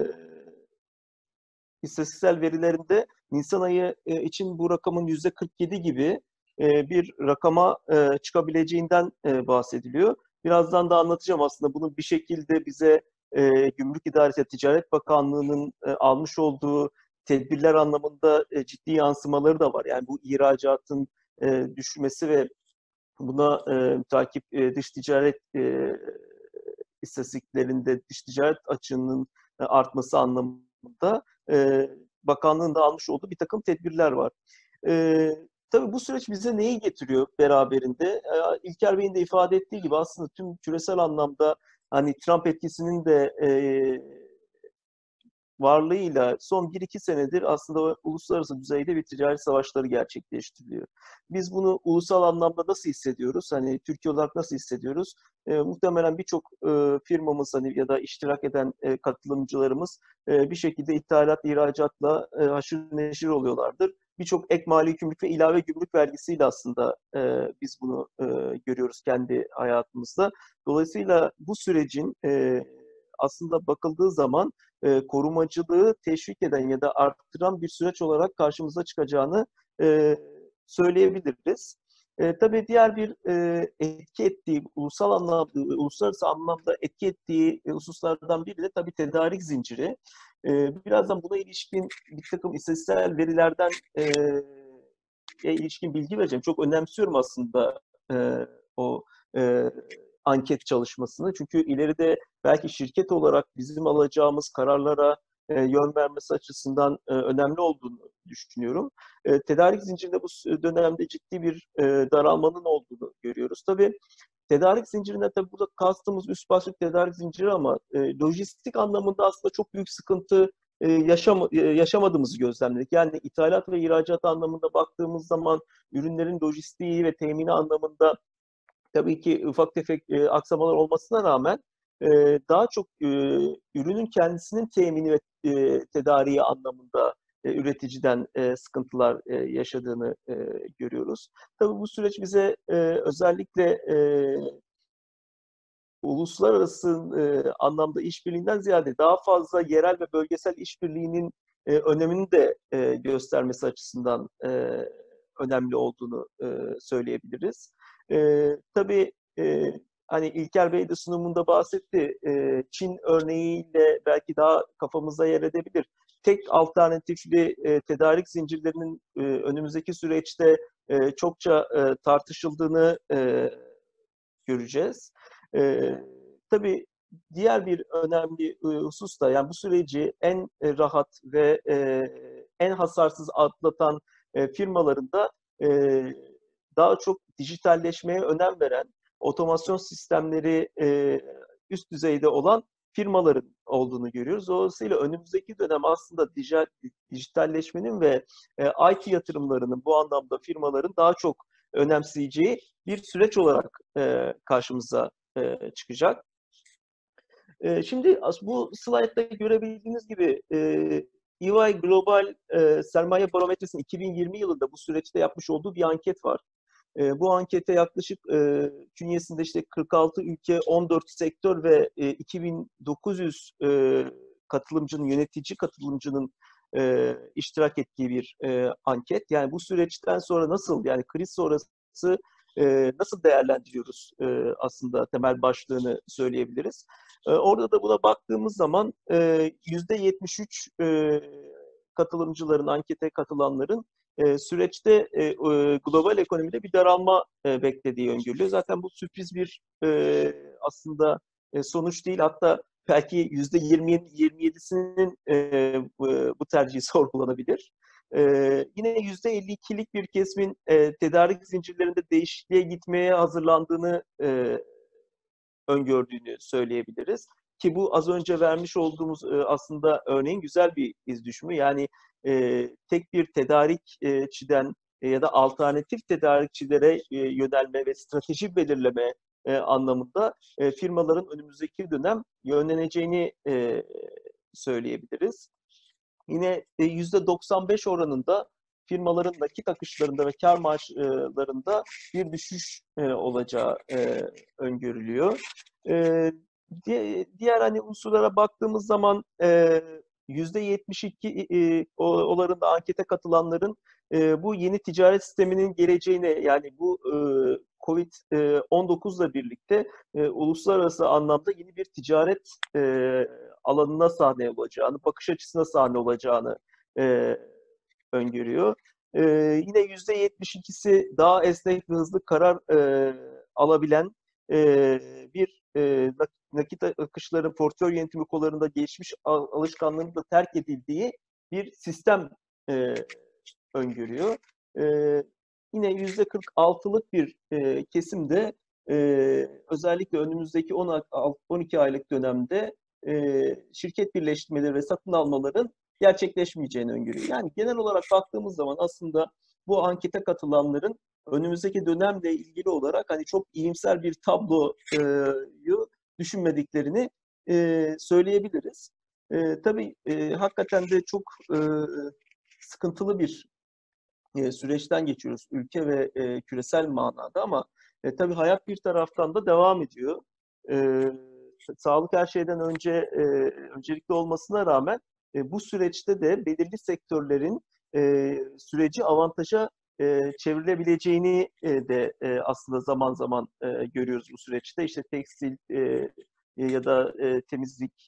Speaker 3: istatistiksel verilerinde Nisan ayı için bu rakamın %47 gibi bir rakama çıkabileceğinden bahsediliyor. Birazdan da anlatacağım aslında bunu bir şekilde bize Gümrük İdaresi Ticaret Bakanlığı'nın almış olduğu tedbirler anlamında ciddi yansımaları da var. Yani bu ihracatın düşmesi ve buna takip dış ticaret istatistiklerinde dış ticaret açığının artması anlamında bakanlığın da almış olduğu bir takım tedbirler var. Tabii bu süreç bize neyi getiriyor beraberinde? İlker Bey'in de ifade ettiği gibi aslında tüm küresel anlamda hani Trump etkisinin de varlığıyla son 1-2 senedir aslında uluslararası düzeyde bir ticaret savaşları gerçekleştiriliyor. Biz bunu ulusal anlamda nasıl hissediyoruz? Hani Türkiye olarak nasıl hissediyoruz? Muhtemelen birçok firmamız hani ya da iştirak eden katılımcılarımız bir şekilde ithalat, ihracatla haşır neşir oluyorlardır. Birçok ek mali gümrük ve ilave gümrük vergisiyle aslında biz bunu görüyoruz kendi hayatımızda. Dolayısıyla bu sürecin aslında bakıldığı zaman korumacılığı teşvik eden ya da arttıran bir süreç olarak karşımıza çıkacağını söyleyebiliriz. Tabii diğer bir etki ettiği, uluslararası anlamda etki ettiği hususlardan biri de tabii tedarik zinciri. Birazdan buna ilişkin bir takım istatistiksel verilerden ilişkin bilgi vereceğim. Çok önemsiyorum aslında o e, anket çalışmasını. Çünkü ileride belki şirket olarak bizim alacağımız kararlara yön vermesi açısından önemli olduğunu düşünüyorum. Tedarik zincirinde bu dönemde ciddi bir daralmanın olduğunu görüyoruz. Tabii tedarik zincirinde tabii burada kastımız üst başlık tedarik zinciri ama lojistik anlamında aslında çok büyük sıkıntı yaşamadığımızı gözlemledik. Yani ithalat ve ihracat anlamında baktığımız zaman ürünlerin lojistiği ve temini anlamında tabii ki ufak tefek aksamalar olmasına rağmen daha çok ürünün kendisinin temini ve tedariği anlamında üreticiden sıkıntılar yaşadığını görüyoruz. Tabii bu süreç bize özellikle uluslararası anlamda işbirliğinden ziyade daha fazla yerel ve bölgesel işbirliğinin önemini de göstermesi açısından önemli olduğunu söyleyebiliriz. Tabii hani İlker Bey de sunumunda bahsetti. Çin örneğiyle belki daha kafamıza yer edebilir. Tek alternatifli tedarik zincirlerinin önümüzdeki süreçte çokça tartışıldığını göreceğiz. Tabii diğer bir önemli husus da yani bu süreci en rahat ve en hasarsız atlatan firmaların da daha çok dijitalleşmeye önem veren, otomasyon sistemleri üst düzeyde olan firmaların olduğunu görüyoruz. Dolayısıyla önümüzdeki dönem aslında dijitalleşmenin ve IT yatırımlarının bu anlamda firmaların daha çok önemseyeceği bir süreç olarak karşımıza çıkacak. Şimdi bu slaytta görebildiğiniz gibi EY Global Sermaye Barometresi'nin 2020 yılında bu süreçte yapmış olduğu bir anket var. Bu ankete yaklaşık künyesinde işte 46 ülke, 14 sektör ve 2900 katılımcının, yönetici katılımcının iştirak ettiği bir anket. Yani bu süreçten sonra nasıl, yani kriz sonrası nasıl değerlendiriyoruz aslında temel başlığını söyleyebiliriz. Orada da buna baktığımız zaman %73 katılımcıların, ankete katılanların süreçte global ekonomide bir daralma beklediği öngörülüyor. Zaten bu sürpriz bir aslında sonuç değil. Hatta belki %27'sinin bu tercihi sorgulanabilir. Yine %52'lik bir kesimin tedarik zincirlerinde değişikliğe gitmeye hazırlandığını öngördüğünü söyleyebiliriz. Ki bu az önce vermiş olduğumuz aslında örneğin güzel bir iz düşümü. Yani tek bir tedarikçiden ya da alternatif tedarikçilere yönelme ve strateji belirleme anlamında firmaların önümüzdeki dönem yönleneceğini söyleyebiliriz. Yine %95 oranında firmaların nakit akışlarında ve kar marjlarında bir düşüş olacağı öngörülüyor. Diğer hani unsurlara baktığımız zaman %72 oranında ankete katılanların bu yeni ticaret sisteminin geleceğine, yani bu Covid-19 ile birlikte uluslararası anlamda yeni bir ticaret alanına sahne olacağını, bakış açısına sahne olacağını öngörüyor. Yine %72'si daha esnek ve hızlı karar alabilen bir nakit akışları, portföy yönetimi kollarında geçmiş alışkanlığının da terk edildiği bir sistem öngörüyor. Yine %46'lık bir kesim de özellikle önümüzdeki 12 aylık dönemde şirket birleştirmeleri ve satın almaların gerçekleşmeyeceğini öngörüyor. Yani genel olarak baktığımız zaman aslında bu ankete katılanların önümüzdeki dönemle ilgili olarak hani çok iyimser bir tabloyu düşünmediklerini söyleyebiliriz. Tabii hakikaten de çok sıkıntılı bir süreçten geçiyoruz ülke ve küresel manada ama tabii hayat bir taraftan da devam ediyor. Sağlık her şeyden öncelikli olmasına rağmen bu süreçte de belirli sektörlerin süreci avantaja çevrilebileceğini de aslında zaman zaman görüyoruz bu süreçte. İşte tekstil ya da temizlik,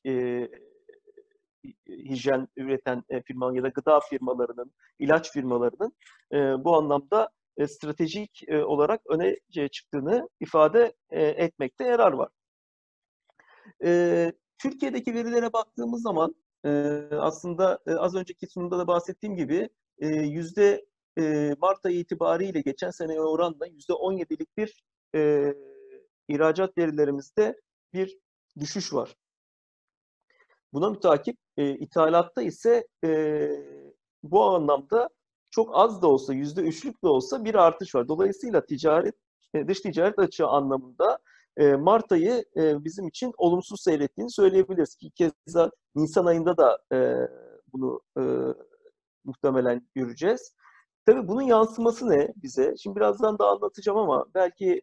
Speaker 3: hijyen üreten firmaların ya da gıda firmalarının, ilaç firmalarının bu anlamda stratejik olarak öne çıktığını ifade etmekte yarar var. Türkiye'deki verilere baktığımız zaman aslında az önceki sunumda da bahsettiğim gibi Mart ayı itibariyle geçen seneye oranla %17'lik bir ihracat verilerimizde bir düşüş var. Buna mütakip ithalatta ise bu anlamda çok az da olsa, %3'lük de olsa bir artış var. Dolayısıyla dış ticaret açığı anlamında Mart ayı bizim için olumsuz seyrettiğini söyleyebiliriz. Ki keza Nisan ayında da bunu muhtemelen göreceğiz. Tabii bunun yansıması ne bize? Şimdi birazdan daha anlatacağım ama belki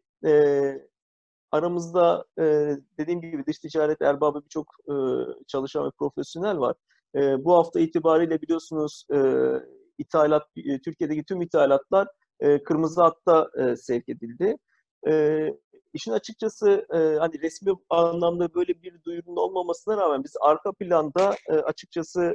Speaker 3: aramızda dediğim gibi dış ticaret erbabı birçok çalışan ve profesyonel var. Bu hafta itibariyle biliyorsunuz Türkiye'deki tüm ithalatlar kırmızı hatta sevk edildi. İşin açıkçası hani resmi anlamda böyle bir duyurunun olmamasına rağmen biz arka planda açıkçası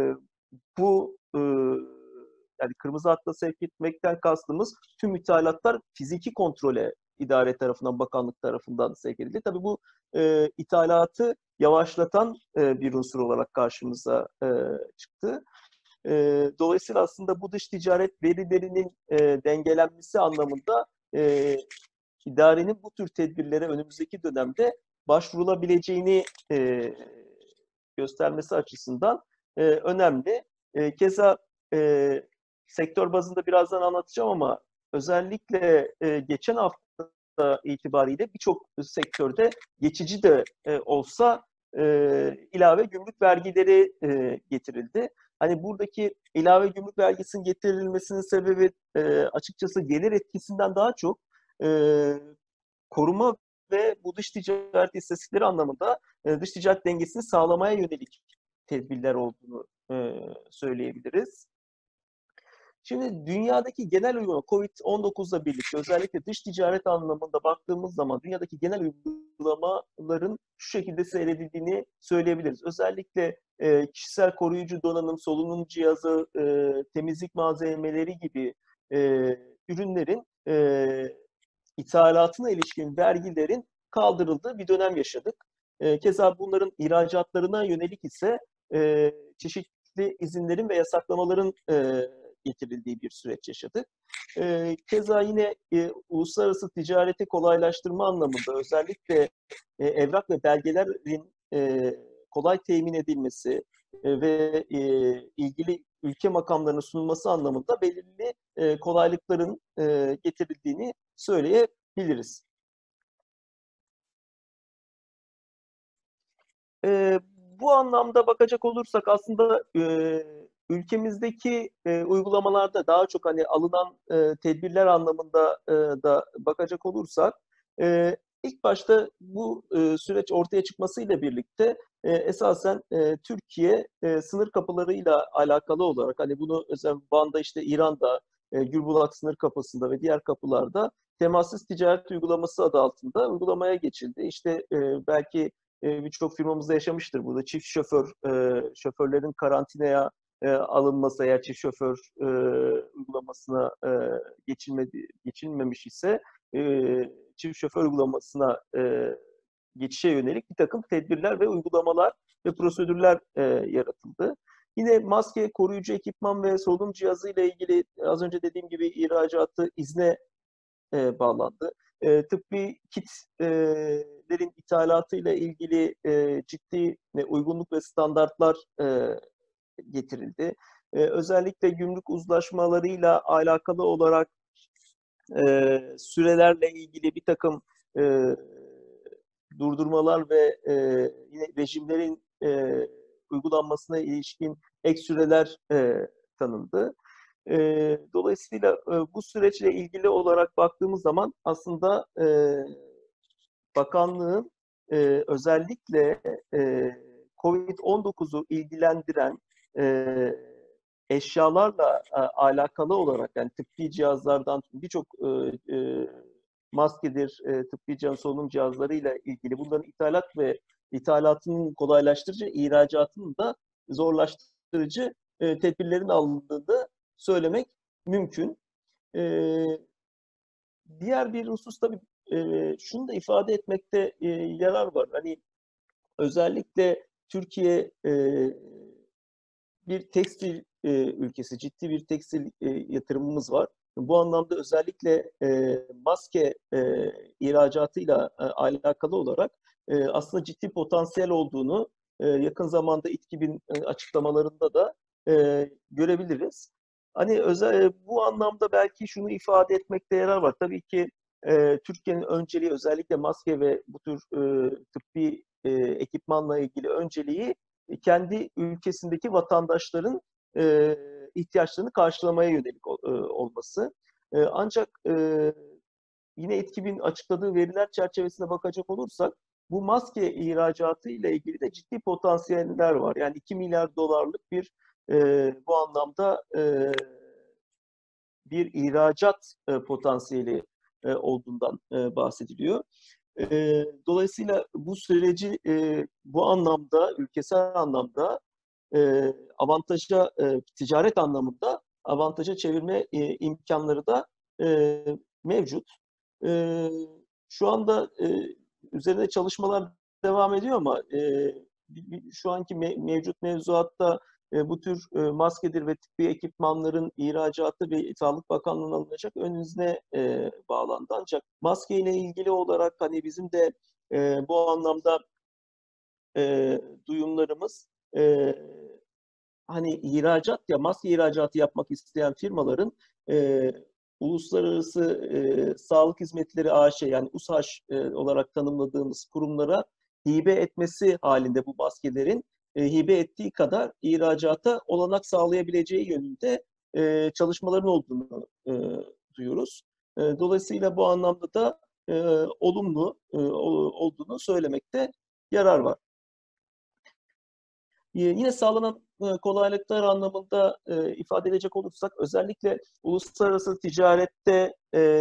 Speaker 3: bu yani kırmızı hatta sevk etmekten kastımız tüm ithalatlar fiziki kontrole idare tarafından, bakanlık tarafından sevk edildi. Tabii bu ithalatı yavaşlatan bir unsur olarak karşımıza çıktı. Dolayısıyla aslında bu dış ticaret verilerinin dengelenmesi anlamında idarenin bu tür tedbirlere önümüzdeki dönemde başvurulabileceğini göstermesi açısından önemli. Keza sektör bazında birazdan anlatacağım ama özellikle geçen hafta itibariyle birçok sektörde geçici de olsa ilave gümrük vergileri getirildi. Hani buradaki ilave gümrük vergisinin getirilmesinin sebebi açıkçası gelir etkisinden daha çok koruma ve bu dış ticaret istatistikleri anlamında dış ticaret dengesini sağlamaya yönelik tedbirler olduğunu söyleyebiliriz. Şimdi dünyadaki genel uygulama COVID-19'la birlikte özellikle dış ticaret anlamında baktığımız zaman dünyadaki genel uygulamaların şu şekilde seyredildiğini söyleyebiliriz. Özellikle kişisel koruyucu donanım, solunum cihazı, temizlik malzemeleri gibi ürünlerin ithalatına ilişkin vergilerin kaldırıldığı bir dönem yaşadık. Keza bunların ihracatlarına yönelik ise çeşitli izinlerin ve yasaklamaların getirildiği bir süreç yaşadık. Keza yine uluslararası ticareti kolaylaştırma anlamında özellikle evrak ve belgelerin kolay temin edilmesi ve ilgili ülke makamlarının sunulması anlamında belirli kolaylıkların getirildiğini söyleyebiliriz. Bu anlamda bakacak olursak aslında ülkemizdeki uygulamalarda daha çok hani alınan tedbirler anlamında da bakacak olursak ilk başta bu süreç ortaya çıkmasıyla birlikte esasen Türkiye sınır kapılarıyla alakalı olarak hani bunu özellikle Van'da işte İran'da Gürbulak sınır kapısında ve diğer kapılarda temassız ticaret uygulaması adı altında uygulamaya geçildi. İşte belki birçok firmamızda yaşamıştır burada. Çift şoförlerin karantinaya alınması eğer çift şoför uygulamasına geçilmemiş ise çift şoför uygulamasına geçişe yönelik bir takım tedbirler ve uygulamalar ve prosedürler yaratıldı. Yine maske, koruyucu ekipman ve solunum cihazı ile ilgili az önce dediğim gibi ihracatı izne bağlandı. tıbbi kitlerin ithalatıyla ilgili ciddi uygunluk ve standartlar getirildi. Özellikle gümrük uzlaşmalarıyla alakalı olarak sürelerle ilgili bir takım durdurmalar ve yine rejimlerin uygulanmasına ilişkin ek süreler tanındı. Dolayısıyla bu süreçle ilgili olarak baktığımız zaman aslında bakanlığın özellikle COVID-19'u ilgilendiren eşyalarla alakalı olarak, yani tıbbi cihazlardan birçok maskedir, tıbbi solunum cihazlarıyla ilgili bunların ithalatının kolaylaştırıcı, ihracatının da zorlaştırıcı tedbirlerin alındığını söylemek mümkün. Diğer bir husus tabii şunu da ifade etmekte yarar var. Hani özellikle Türkiye bir tekstil ülkesi, ciddi bir tekstil yatırımımız var. Bu anlamda özellikle maske ihracatıyla alakalı olarak aslında ciddi potansiyel olduğunu yakın zamanda İTKİB'in açıklamalarında da görebiliriz. Hani bu anlamda belki şunu ifade etmekte yarar var. Tabii ki Türkiye'nin önceliği özellikle maske ve bu tür tıbbi ekipmanla ilgili önceliği kendi ülkesindeki vatandaşların ihtiyaçlarını karşılamaya yönelik olması. Ancak yine İTKİB'in açıkladığı veriler çerçevesine bakacak olursak bu maske ihracatı ile ilgili de ciddi potansiyeller var. Yani 2 milyar dolarlık bir bu anlamda bir ihracat potansiyeli olduğundan bahsediliyor. Dolayısıyla bu süreci bu anlamda, ülkesel anlamda avantaja, ticaret anlamında avantaja çevirme imkanları da mevcut. Şu anda üzerinde çalışmalar devam ediyor ama şu anki mevcut mevzuatta bu tür maskedir ve tıbbi ekipmanların ihracatı ve Sağlık Bakanlığı'na alınacak ön izne bağlandı. Ancak maske ile ilgili olarak hani bizim de bu anlamda duyumlarımız hani maske ihracatı yapmak isteyen firmaların Uluslararası Sağlık Hizmetleri AŞ yani USAŞ olarak tanımladığımız kurumlara hibe etmesi halinde bu maskelerin hibe ettiği kadar ihracata olanak sağlayabileceği yönünde çalışmaların olduğunu duyuyoruz. Dolayısıyla bu anlamda da olumlu olduğunu söylemekte yarar var. Yine sağlanan kolaylıklar anlamında ifade edecek olursak özellikle uluslararası ticarette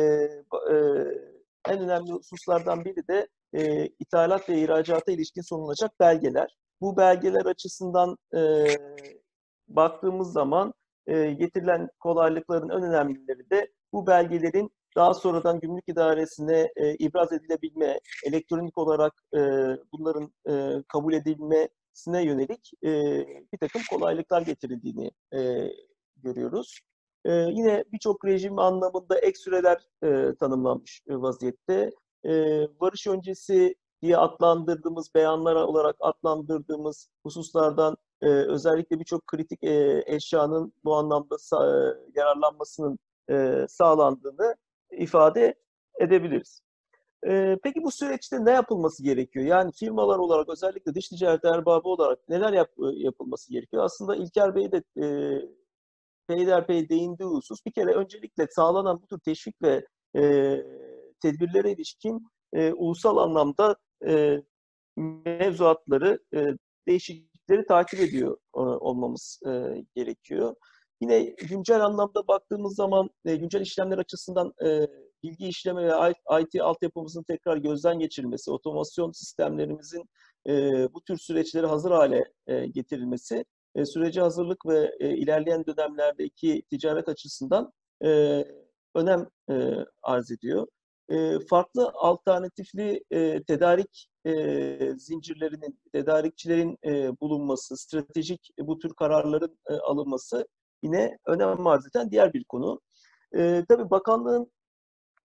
Speaker 3: en önemli hususlardan biri de ithalat ve ihracata ilişkin sunulacak belgeler. Bu belgeler açısından baktığımız zaman getirilen kolaylıkların en önemlileri de bu belgelerin daha sonradan gümrük idaresine ibraz edilebilme, elektronik olarak bunların kabul edilmesine yönelik bir takım kolaylıklar getirildiğini görüyoruz. Yine birçok rejim anlamında ek süreler tanımlanmış vaziyette. Barış öncesi diye adlandırdığımız, beyanlar olarak adlandırdığımız hususlardan özellikle birçok kritik eşyanın bu anlamda yararlanmasının sağlandığını ifade edebiliriz. Peki bu süreçte ne yapılması gerekiyor? Yani firmalar olarak özellikle dış ticaret erbabı olarak neler yapılması gerekiyor? Aslında İlker Bey de peyderpey değindiği husus bir kere öncelikle sağlanan bu tür teşvik ve tedbirlere ilişkin ulusal anlamda mevzuatları, değişiklikleri takip ediyor olmamız gerekiyor. Yine güncel anlamda baktığımız zaman güncel işlemler açısından bilgi işleme ve IT altyapımızın tekrar gözden geçirilmesi, otomasyon sistemlerimizin bu tür süreçleri hazır hale getirilmesi, sürece hazırlık ve ilerleyen dönemlerdeki ticaret açısından önem arz ediyor. Farklı alternatifli tedarik zincirlerinin, tedarikçilerin bulunması, stratejik bu tür kararların alınması yine önem arz eden diğer bir konu. Tabii bakanlığın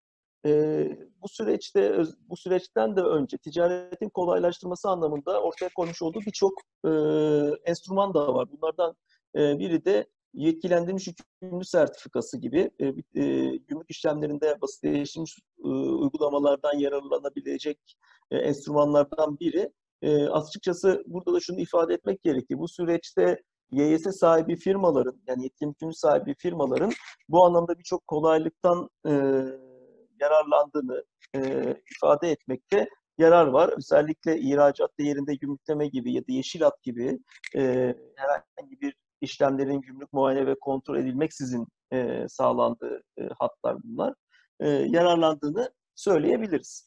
Speaker 3: bu süreçten de önce ticaretin kolaylaştırması anlamında ortaya koymuş olduğu birçok enstrüman da var. Bunlardan biri de yetkilendirilmiş yükümlülük sertifikası gibi gümrük işlemlerinde basitleştirilmiş uygulamalardan yararlanabilecek enstrümanlardan biri. Açıkçası burada da şunu ifade etmek gerekir. Bu süreçte YYS sahibi firmaların, yani yetkin yükümlülük sahibi firmaların bu anlamda birçok kolaylıktan yararlandığını ifade etmekte yarar var. Özellikle ihracat değerinde gümrükleme gibi ya da yeşil hat gibi herhangi bir işlemlerin gümrük muayene ve kontrol edilmeksizin sağlandığı hatlar bunlar. Yararlandığını söyleyebiliriz.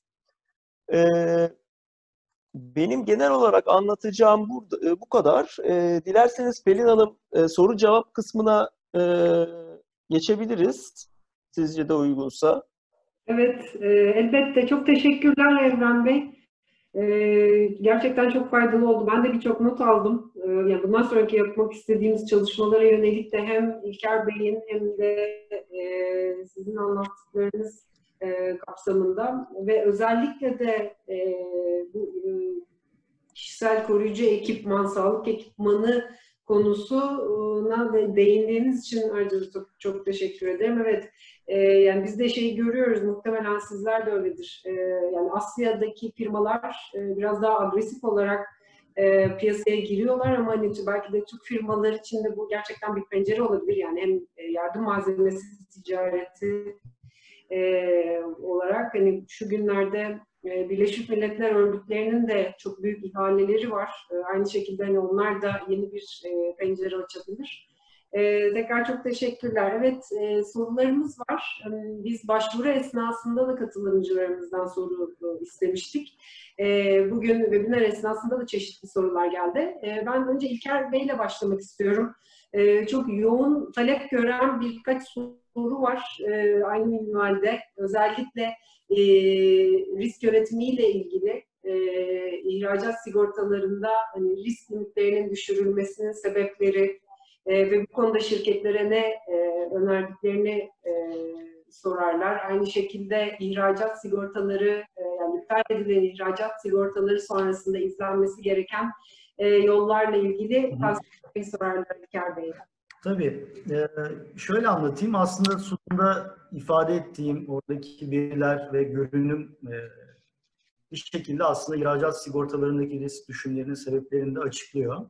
Speaker 3: Benim genel olarak anlatacağım burada, bu kadar. Dilerseniz Pelin Hanım soru cevap kısmına geçebiliriz. Sizce de uygunsa.
Speaker 1: Evet, elbette. Çok teşekkürler Evren Bey. Gerçekten çok faydalı oldu. Ben de birçok not aldım. Yani bundan sonraki yapmak istediğimiz çalışmalara yönelik de hem İlker Bey'in hem de sizin anlattıklarınız kapsamında ve özellikle de bu kişisel koruyucu ekipman, sağlık ekipmanı konusuna değindiğiniz için ayrıca çok, çok teşekkür ederim. Evet, yani biz de şeyi görüyoruz, muhtemelen sizler de öyledir. Yani Asya'daki firmalar biraz daha agresif olarak piyasaya giriyorlar ama hani belki de Türk firmalar için de bu gerçekten bir pencere olabilir. Yani hem yardım malzemesi ticareti olarak hani şu günlerde Birleşmiş Milletler örgütlerinin de çok büyük ihaleleri var. Aynı şekilde hani onlar da yeni bir pencere açabilir. Tekrar çok teşekkürler. Evet, sorularımız var. Biz başvuru esnasında da katılımcılarımızdan soru istemiştik. Bugün webinar esnasında da çeşitli sorular geldi. Ben önce İlker Bey ile başlamak istiyorum. Çok yoğun talep gören birkaç soru var aynı minvalde. Özellikle risk yönetimiyle ilgili ihracat sigortalarında hani risk limitlerinin düşürülmesinin sebepleri ve bu konuda şirketlere ne önerdiklerini sorarlar. Aynı şekilde ihracat sigortaları, yani iptal edilen ihracat sigortaları sonrasında izlenmesi gereken yollarla ilgili tavsiyeleri sorarlar İlker Bey'e.
Speaker 2: Tabii. Şöyle anlatayım. Aslında sunumda ifade ettiğim oradaki veriler ve görünüm bir şekilde aslında ihracat sigortalarındaki risk düşümlerinin sebeplerini de açıklıyor.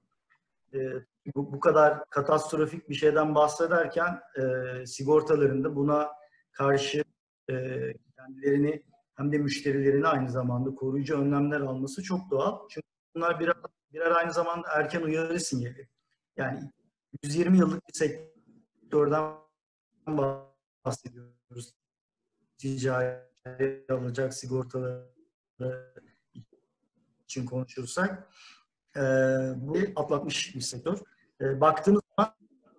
Speaker 2: Bu kadar katastrofik bir şeyden bahsederken sigortalarında buna karşı kendilerini hem de müşterilerini aynı zamanda koruyucu önlemler alması çok doğal. Çünkü bunlar birer aynı zamanda erken uyarı sinyali. Yani 120 yıllık bir sektörden bahsediyoruz. Ticari alacak sigortaları için konuşursak. Bu atlatmış bir sektör. Baktığınız zaman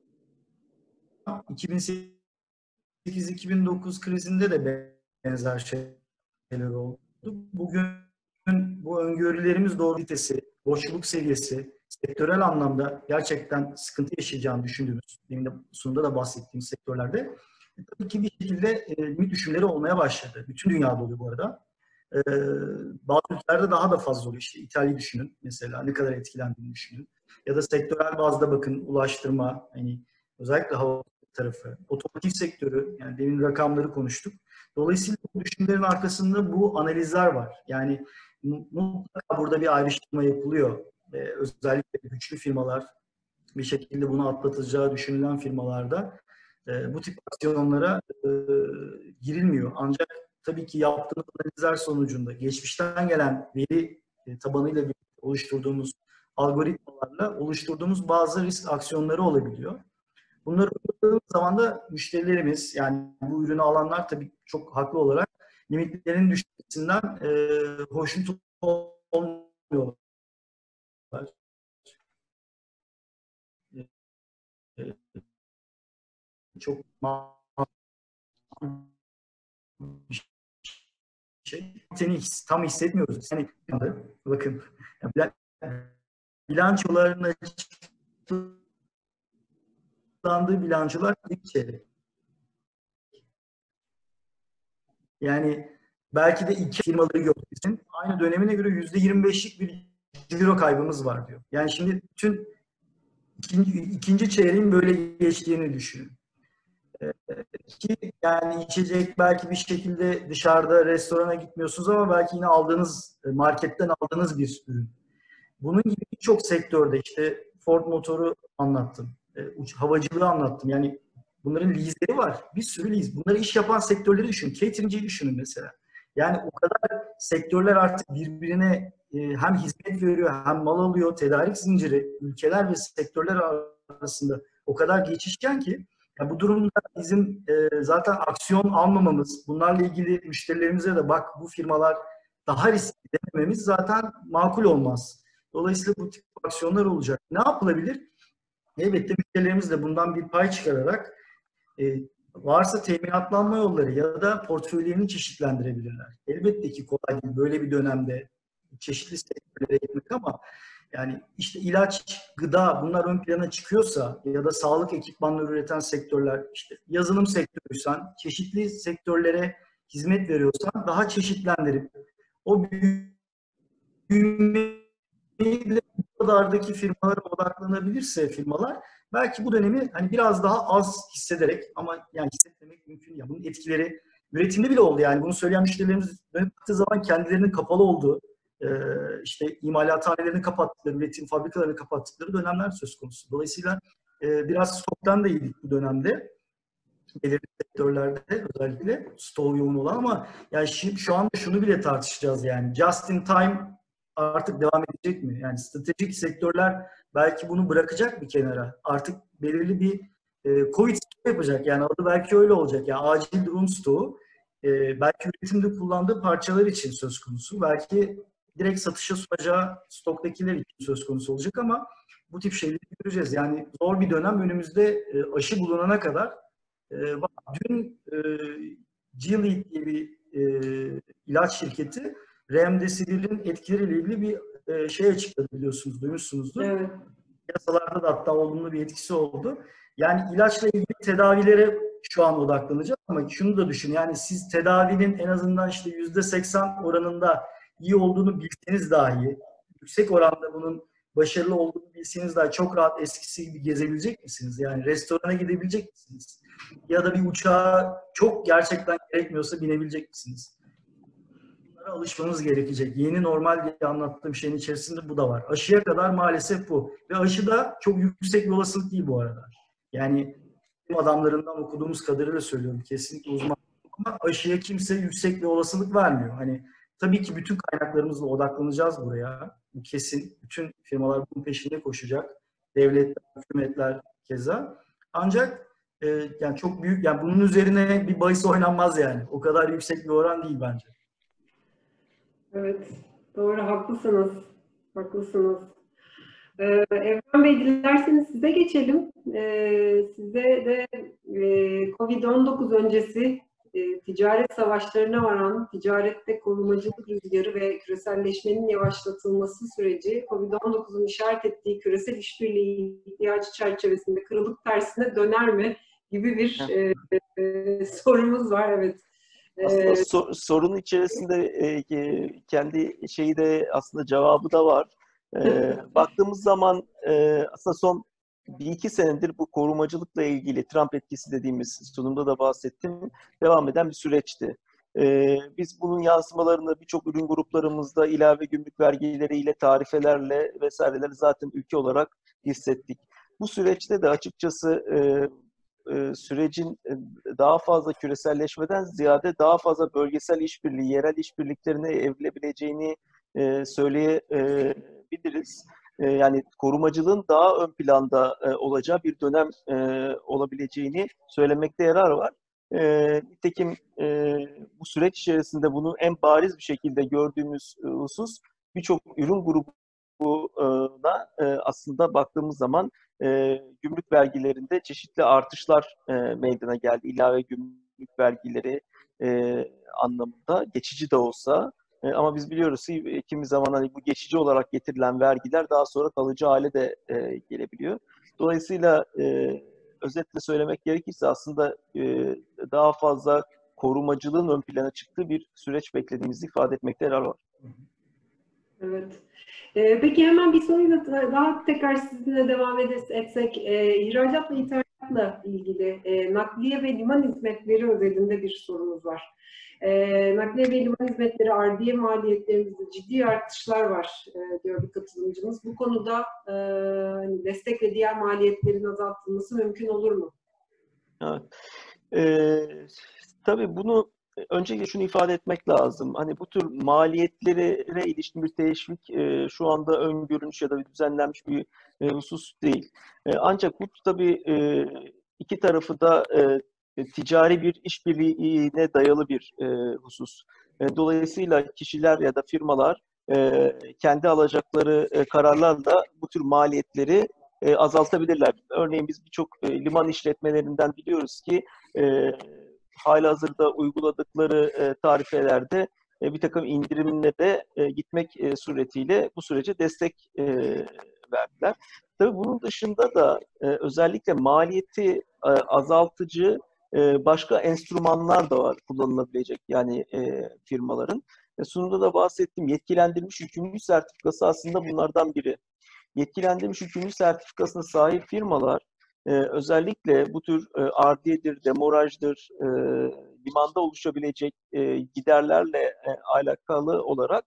Speaker 2: 2008-2009 krizinde de benzer şeyler oldu. Bugün bu öngörülerimiz doğrultusunda borçluluk seviyesi, sektörel anlamda gerçekten sıkıntı yaşayacağını düşündüğümüz, benim de sunumda da bahsettiğim sektörlerde tabii ki bir şekilde limit düşümleri olmaya başladı. Bütün dünyada oluyor bu arada. Bazı ülkelerde daha da fazla oluyor. İşte İtalya'yı düşünün mesela, ne kadar etkilendiğini düşünün. Ya da sektörel bazda bakın, ulaştırma, hani özellikle hava tarafı, otomotiv sektörü, yani demin rakamları konuştuk. Dolayısıyla bu düşüncelerin arkasında bu analizler var. Yani mutlaka burada bir ayrıştırma yapılıyor. Özellikle güçlü firmalar, bir şekilde bunu atlatacağı düşünülen firmalarda bu tip aksiyonlara girilmiyor. Ancak tabii ki yaptığımız analizler sonucunda geçmişten gelen veri tabanıyla oluşturduğumuz algoritmalarla oluşturduğumuz bazı risk aksiyonları olabiliyor. Bunları uyguladığımız zaman da müşterilerimiz, yani bu ürünü alanlar tabii çok haklı olarak limitlerin düşmesinden hoşnut olmuyorlar. Çok seni tam hissetmiyoruz. Yani bakın bilançoların açıklandığı bilançolar ilk çeyrek. Yani belki de iki firmaları gördüğümüzün aynı dönemine göre %25'lik bir ciro kaybımız var diyor. Yani şimdi bütün ikinci çeyreğin böyle geçtiğini düşünün. Ki yani içecek belki bir şekilde dışarıda restorana gitmiyorsunuz ama belki yine marketten aldığınız bir ürün. Bunun gibi birçok sektörde işte Ford Motor'u anlattım. Havacılığı anlattım. Yani bunların lease'leri var. Bir sürü lease. Bunları iş yapan sektörleri düşünün. Catering'i düşünün mesela. Yani o kadar sektörler artık birbirine hem hizmet veriyor hem mal alıyor. Tedarik zinciri ülkeler ve sektörler arasında o kadar geçişken ki ya bu durumda bizim zaten aksiyon almamamız, bunlarla ilgili müşterilerimize de bak bu firmalar daha riskli dememiz zaten makul olmaz. Dolayısıyla bu tip aksiyonlar olacak. Ne yapılabilir? Elbette müşterilerimiz de bundan bir pay çıkararak varsa teminatlanma yolları ya da portföylerini çeşitlendirebilirler. Elbette ki kolay değil böyle bir dönemde çeşitli sektörlere gitmek ama yani işte ilaç, gıda bunlar ön plana çıkıyorsa ya da sağlık ekipmanları üreten sektörler, işte yazılım sektörüysen, çeşitli sektörlere hizmet veriyorsan daha çeşitlendirip o büyümeyi de bu kadardaki firmalara odaklanabilirse firmalar belki bu dönemi hani biraz daha az hissederek ama yani hissetmemek mümkün ya. Bunun etkileri üretimde bile oldu yani. Bunu söyleyen müşterilerimiz dönüp baktığı zaman kendilerinin kapalı olduğu işte imalathanelerini kapattıkları, üretim fabrikalarını kapattıkları dönemler söz konusu. Dolayısıyla biraz stoktan da yedik bu dönemde. Belirli sektörlerde özellikle stok yoğun olan ama yani şu anda şunu bile tartışacağız yani. Just in time artık devam edecek mi? Yani stratejik sektörler belki bunu bırakacak bir kenara. Artık belirli bir Covid stoğu yapacak. Yani adı belki öyle olacak. Yani acil durum stoğu. Belki üretimde kullandığı parçalar için söz konusu. Belki direkt satışa sunacağı stoktakiler için söz konusu olacak ama bu tip şeyleri göreceğiz. Yani zor bir dönem önümüzde aşı bulunana kadar. Dün Gilead diye bir ilaç şirketi Remdesivir'in etkileriyle ilgili bir şey açıkladı biliyorsunuz, duymuşsunuzdur.
Speaker 1: Evet.
Speaker 2: Piyasalarda da hatta olumlu bir etkisi oldu. Yani ilaçla ilgili tedavilere şu an odaklanacağız ama şunu da düşün. Yani siz tedavinin en azından işte %80 oranında iyi olduğunu bilseniz dahi, yüksek oranda bunun başarılı olduğunu bilseniz dahi çok rahat eskisi gibi gezebilecek misiniz? Yani restorana gidebilecek misiniz? Ya da bir uçağa çok gerçekten gerekmiyorsa binebilecek misiniz? Bunlara alışmanız gerekecek. Yeni normal diye anlattığım şeyin içerisinde bu da var. Aşıya kadar maalesef bu. Ve aşı da çok yüksek bir olasılık değil bu arada. Yani adamlarından okuduğumuz kadarıyla söylüyorum. Kesinlikle uzman. Ama aşıya kimse yüksek bir olasılık vermiyor. Hani tabii ki bütün kaynaklarımızla odaklanacağız buraya. Bu kesin. Bütün firmalar bunun peşinde koşacak. Devletler, hükümetler keza. Ancak yani çok büyük, yani bunun üzerine bir bahis oynanmaz yani. O kadar yüksek bir oran değil bence.
Speaker 1: Evet, doğru, haklısınız. Haklısınız. Evren Bey, dilerseniz size geçelim. Size de Covid-19 öncesi ticaret savaşlarına varan ticarette korumacılık rüzgarı ve küreselleşmenin yavaşlatılması süreci, Covid-19'un işaret ettiği küresel işbirliği ihtiyacı çerçevesinde kırılıp tersine döner mi gibi bir sorumuz var. Evet.
Speaker 3: Aslında sorunun içerisinde kendi şeyi de aslında cevabı da var. Baktığımız zaman aslında son bir iki senedir bu korumacılıkla ilgili Trump etkisi dediğimiz sunumda da bahsettim, devam eden bir süreçti. Biz bunun yansımalarını birçok ürün gruplarımızda ilave gümrük vergileriyle, tarifelerle vesaireleri zaten ülke olarak hissettik. Bu süreçte de açıkçası sürecin daha fazla küreselleşmeden ziyade daha fazla bölgesel işbirliği, yerel işbirliklerine evrilebileceğini söyleyebiliriz. Yani korumacılığın daha ön planda olacağı bir dönem olabileceğini söylemekte yarar var. Nitekim bu süreç içerisinde bunu en bariz bir şekilde gördüğümüz husus birçok ürün grubuna aslında baktığımız zaman gümrük vergilerinde çeşitli artışlar meydana geldi. İlave gümrük vergileri anlamında geçici de olsa ama biz biliyoruz ki kimi zaman hani bu geçici olarak getirilen vergiler daha sonra kalıcı hale de gelebiliyor. Dolayısıyla özetle söylemek gerekirse aslında daha fazla korumacılığın ön plana çıktığı bir süreç beklediğimizi ifade etmekte yarar var.
Speaker 1: Evet. Peki hemen bir soruyla daha tekrar sizinle devam etsek, ihracat ve ithalatla ilgili nakliye ve liman hizmetleri özelinde bir sorumuz var. Nakliye ve liman hizmetleri Ar-Ge maliyetlerimizde ciddi artışlar var diyor bir katılımcımız. Bu konuda destek ve diğer maliyetlerin azaltılması mümkün olur mu?
Speaker 3: Evet. Tabii bunu öncelikle şunu ifade etmek lazım. Hani bu tür maliyetlere ilişkin bir teşvik şu anda öngörülmüş ya da düzenlenmiş bir husus değil. Ancak bu tabii iki tarafı da ticari bir işbirliğine dayalı bir husus. Dolayısıyla kişiler ya da firmalar kendi alacakları kararlarla bu tür maliyetleri azaltabilirler. Örneğin biz birçok liman işletmelerinden biliyoruz ki halihazırda uyguladıkları tarifelerde bir takım indirimlere gitmek suretiyle bu sürece destek verdiler. Tabii bunun dışında da özellikle maliyeti azaltıcı başka enstrümanlar da var kullanılabilecek yani firmaların. Sunumda da bahsettiğim yetkilendirilmiş yükümlülük sertifikası aslında bunlardan biri. Yetkilendirilmiş yükümlülük sertifikasına sahip firmalar özellikle bu tür Ar-Ge'dir, demorajdır, limanda oluşabilecek giderlerle alakalı olarak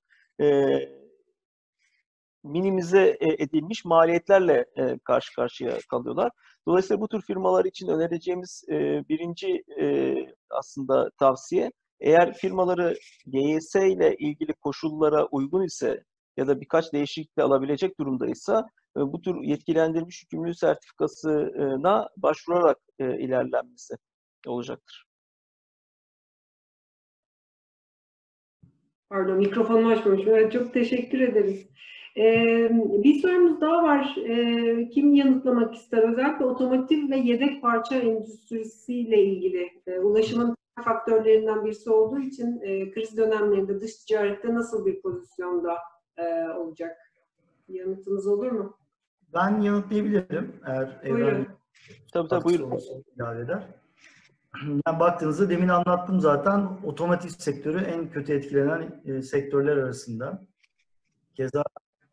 Speaker 3: minimize edilmiş maliyetlerle karşı karşıya kalıyorlar. Dolayısıyla bu tür firmalar için önereceğimiz birinci aslında tavsiye, eğer firmaları GYS ile ilgili koşullara uygun ise ya da birkaç değişiklikle alabilecek durumdaysa bu tür yetkilendirilmiş yükümlülük sertifikasına başvurarak ilerlenmesi olacaktır.
Speaker 1: Pardon, mikrofonumu açmamışım. Evet, çok teşekkür ederiz. Bir sorumuz daha var. Kim yanıtlamak ister? Özellikle otomotiv ve yedek parça endüstrisiyle ilgili ulaşımın faktörlerinden birisi olduğu için kriz dönemlerinde dış ticarette nasıl bir pozisyonda olacak? Yanıtınız olur mu?
Speaker 2: Ben yanıtlayabilirim eğer Evren
Speaker 3: Tabii buyurun.
Speaker 2: ilave eder. Yani baktığınızda demin anlattım zaten, otomotiv sektörü en kötü etkilenen sektörler arasında. Keza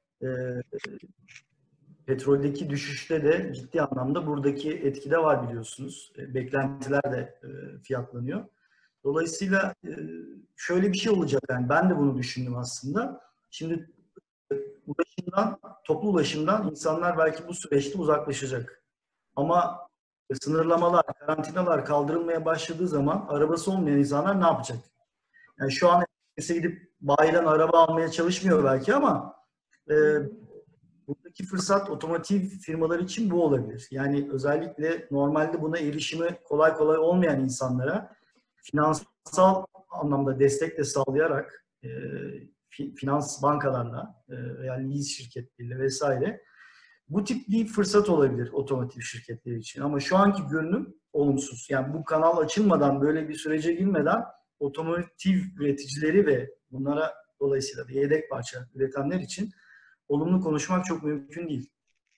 Speaker 2: petroldeki düşüşte de ciddi anlamda buradaki etki de var biliyorsunuz. Beklentiler de fiyatlanıyor. Dolayısıyla şöyle bir şey olacak, yani ben de bunu düşündüm aslında. Şimdi toplu ulaşımdan insanlar belki bu süreçte uzaklaşacak. Ama sınırlamalar, karantinalar kaldırılmaya başladığı zaman arabası olmayan insanlar ne yapacak? Yani şu an kimse gidip bayiden araba almaya çalışmıyor belki ama buradaki fırsat otomotiv firmalar için bu olabilir. Yani özellikle normalde buna erişimi kolay kolay olmayan insanlara finansal anlamda destek de sağlayarak finans bankalarla veya lease şirketleriyle vesaire bu tip bir fırsat olabilir otomotiv şirketleri için. Ama şu anki görünüm olumsuz. Yani bu kanal açılmadan, böyle bir sürece girmeden otomotiv üreticileri ve bunlara dolayısıyla da yedek parça üretenler için olumlu konuşmak çok mümkün değil.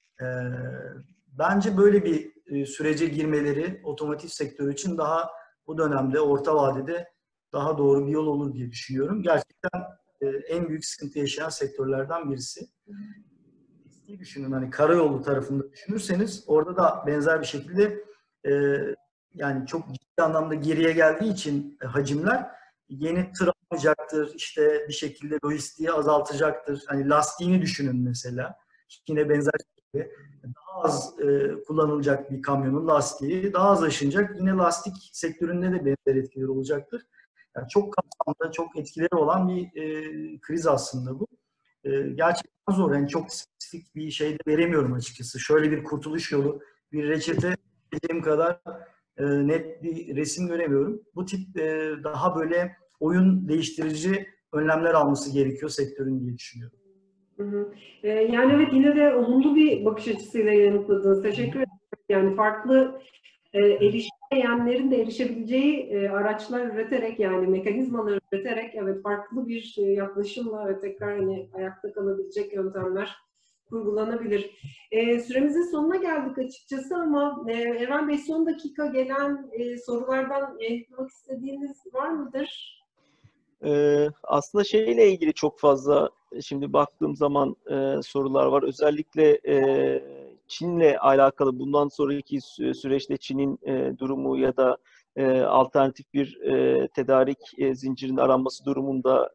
Speaker 2: Bence böyle bir sürece girmeleri otomotiv sektörü için daha bu dönemde, orta vadede daha doğru bir yol olur diye düşünüyorum. Gerçekten en büyük sıkıntı yaşayan sektörlerden birisi. Düşünün, hani karayolu tarafında düşünürseniz orada da benzer bir şekilde yani çok ciddi anlamda geriye geldiği için hacimler yeni tır almayacaktır, işte bir şekilde lojistiği azaltacaktır. Hani lastiğini düşünün mesela. Yine benzer şekilde daha az kullanılacak bir kamyonun lastiği daha az aşınacak. Yine lastik sektöründe de benzer etkileri olacaktır. Yani çok kapsamlı, çok etkileri olan bir kriz aslında bu. Gerçekten zor. Yani çok spesifik bir şey de veremiyorum açıkçası. Şöyle bir kurtuluş yolu, bir reçete dediğim kadar net bir resim göremiyorum. Bu tip daha böyle oyun değiştirici önlemler alması gerekiyor sektörün diye düşünüyorum.
Speaker 1: Yani evet, yine de olumlu bir bakış açısıyla yanıtladınız. Teşekkür ederim. Yani farklı erişemeyenlerin de erişebileceği araçlar üreterek, yani mekanizmalar üreterek, evet, farklı bir yaklaşımla ve tekrar hani ayakta kalabilecek yöntemler kurgulanabilir. Süremizin sonuna geldik açıkçası ama Evren Bey, son dakika gelen sorulardan eklemek istediğiniz var mıdır?
Speaker 3: Aslında şeyle ilgili çok fazla şimdi baktığım zaman sorular var. Özellikle Çin'le alakalı bundan sonraki süreçte Çin'in durumu ya da alternatif bir tedarik zincirinin aranması durumunda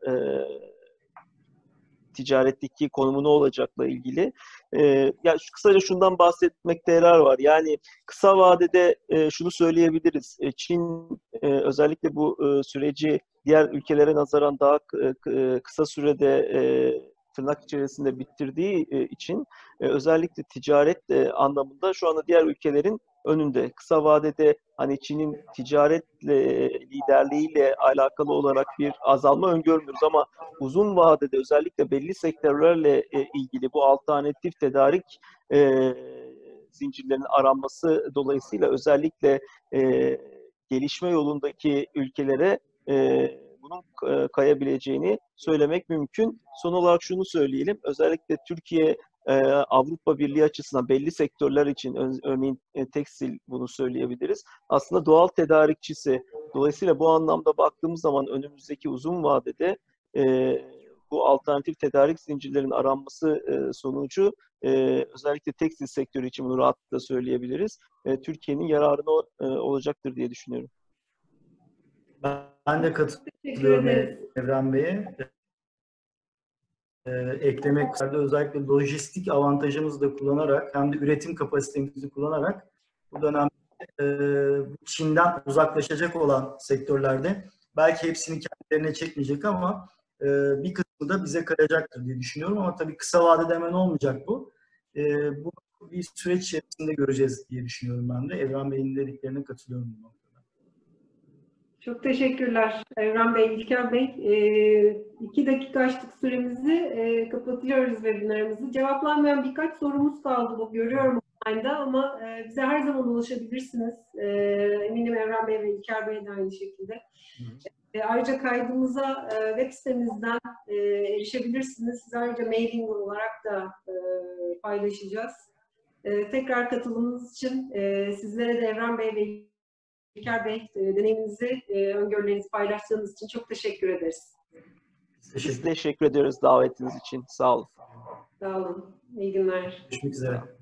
Speaker 3: ticaretteki konumu ne olacakla ilgili. Ya kısaca şundan bahsetmekte yarar var. Yani kısa vadede şunu söyleyebiliriz. Çin özellikle bu süreci diğer ülkelere nazaran daha kısa sürede tırnak içerisinde bitirdiği için özellikle ticaret anlamında şu anda diğer ülkelerin önünde. Kısa vadede hani Çin'in ticaretle liderliğiyle alakalı olarak bir azalma öngörmüyoruz ama uzun vadede özellikle belli sektörlerle ilgili bu alternatif tedarik zincirlerinin aranması dolayısıyla özellikle gelişme yolundaki ülkelere bunun kayabileceğini söylemek mümkün. Son olarak şunu söyleyelim. Özellikle Türkiye Avrupa Birliği açısından belli sektörler için örneğin tekstil bunu söyleyebiliriz. Aslında doğal tedarikçisi. Dolayısıyla bu anlamda baktığımız zaman önümüzdeki uzun vadede bu alternatif tedarik zincirlerinin aranması sonucu özellikle tekstil sektörü için bunu rahatlıkla söyleyebiliriz. Türkiye'nin yararına olacaktır diye düşünüyorum.
Speaker 2: Ben de katılıyorum Evren Bey'e. Eklemek istedim. Özellikle lojistik avantajımızı da kullanarak hem de üretim kapasitemizi kullanarak bu dönemde Çin'den uzaklaşacak olan sektörlerde belki hepsini kendilerine çekmeyecek ama bir kısmı da bize kayacaktır diye düşünüyorum ama tabii kısa vadede hemen olmayacak bu. Bu bir süreç içerisinde göreceğiz diye düşünüyorum ben de. Evren Bey'in dediklerine katılıyorum bu noktada.
Speaker 1: Çok teşekkürler Evren Bey, İlker Bey. 2 dakika açtık süremizi. Kapatıyoruz webinarımızı. Cevaplanmayan birkaç sorumuz kaldı. Bu görüyorum online'da ama bize her zaman ulaşabilirsiniz. Eminim Evren Bey ve İlker Bey de aynı şekilde. Ayrıca kaydımıza web sitemizden erişebilirsiniz. Siz ayrıca mailing olarak da paylaşacağız. Tekrar katılımınız için sizlere de Evren Bey ve İlker Bey, deneyiminizi, öngörülerinizi paylaştığınız için çok teşekkür ederiz.
Speaker 3: Biz teşekkür ediyoruz davetiniz için. Sağ olun.
Speaker 1: Sağ olun. İyi günler.
Speaker 2: Görüşmek üzere.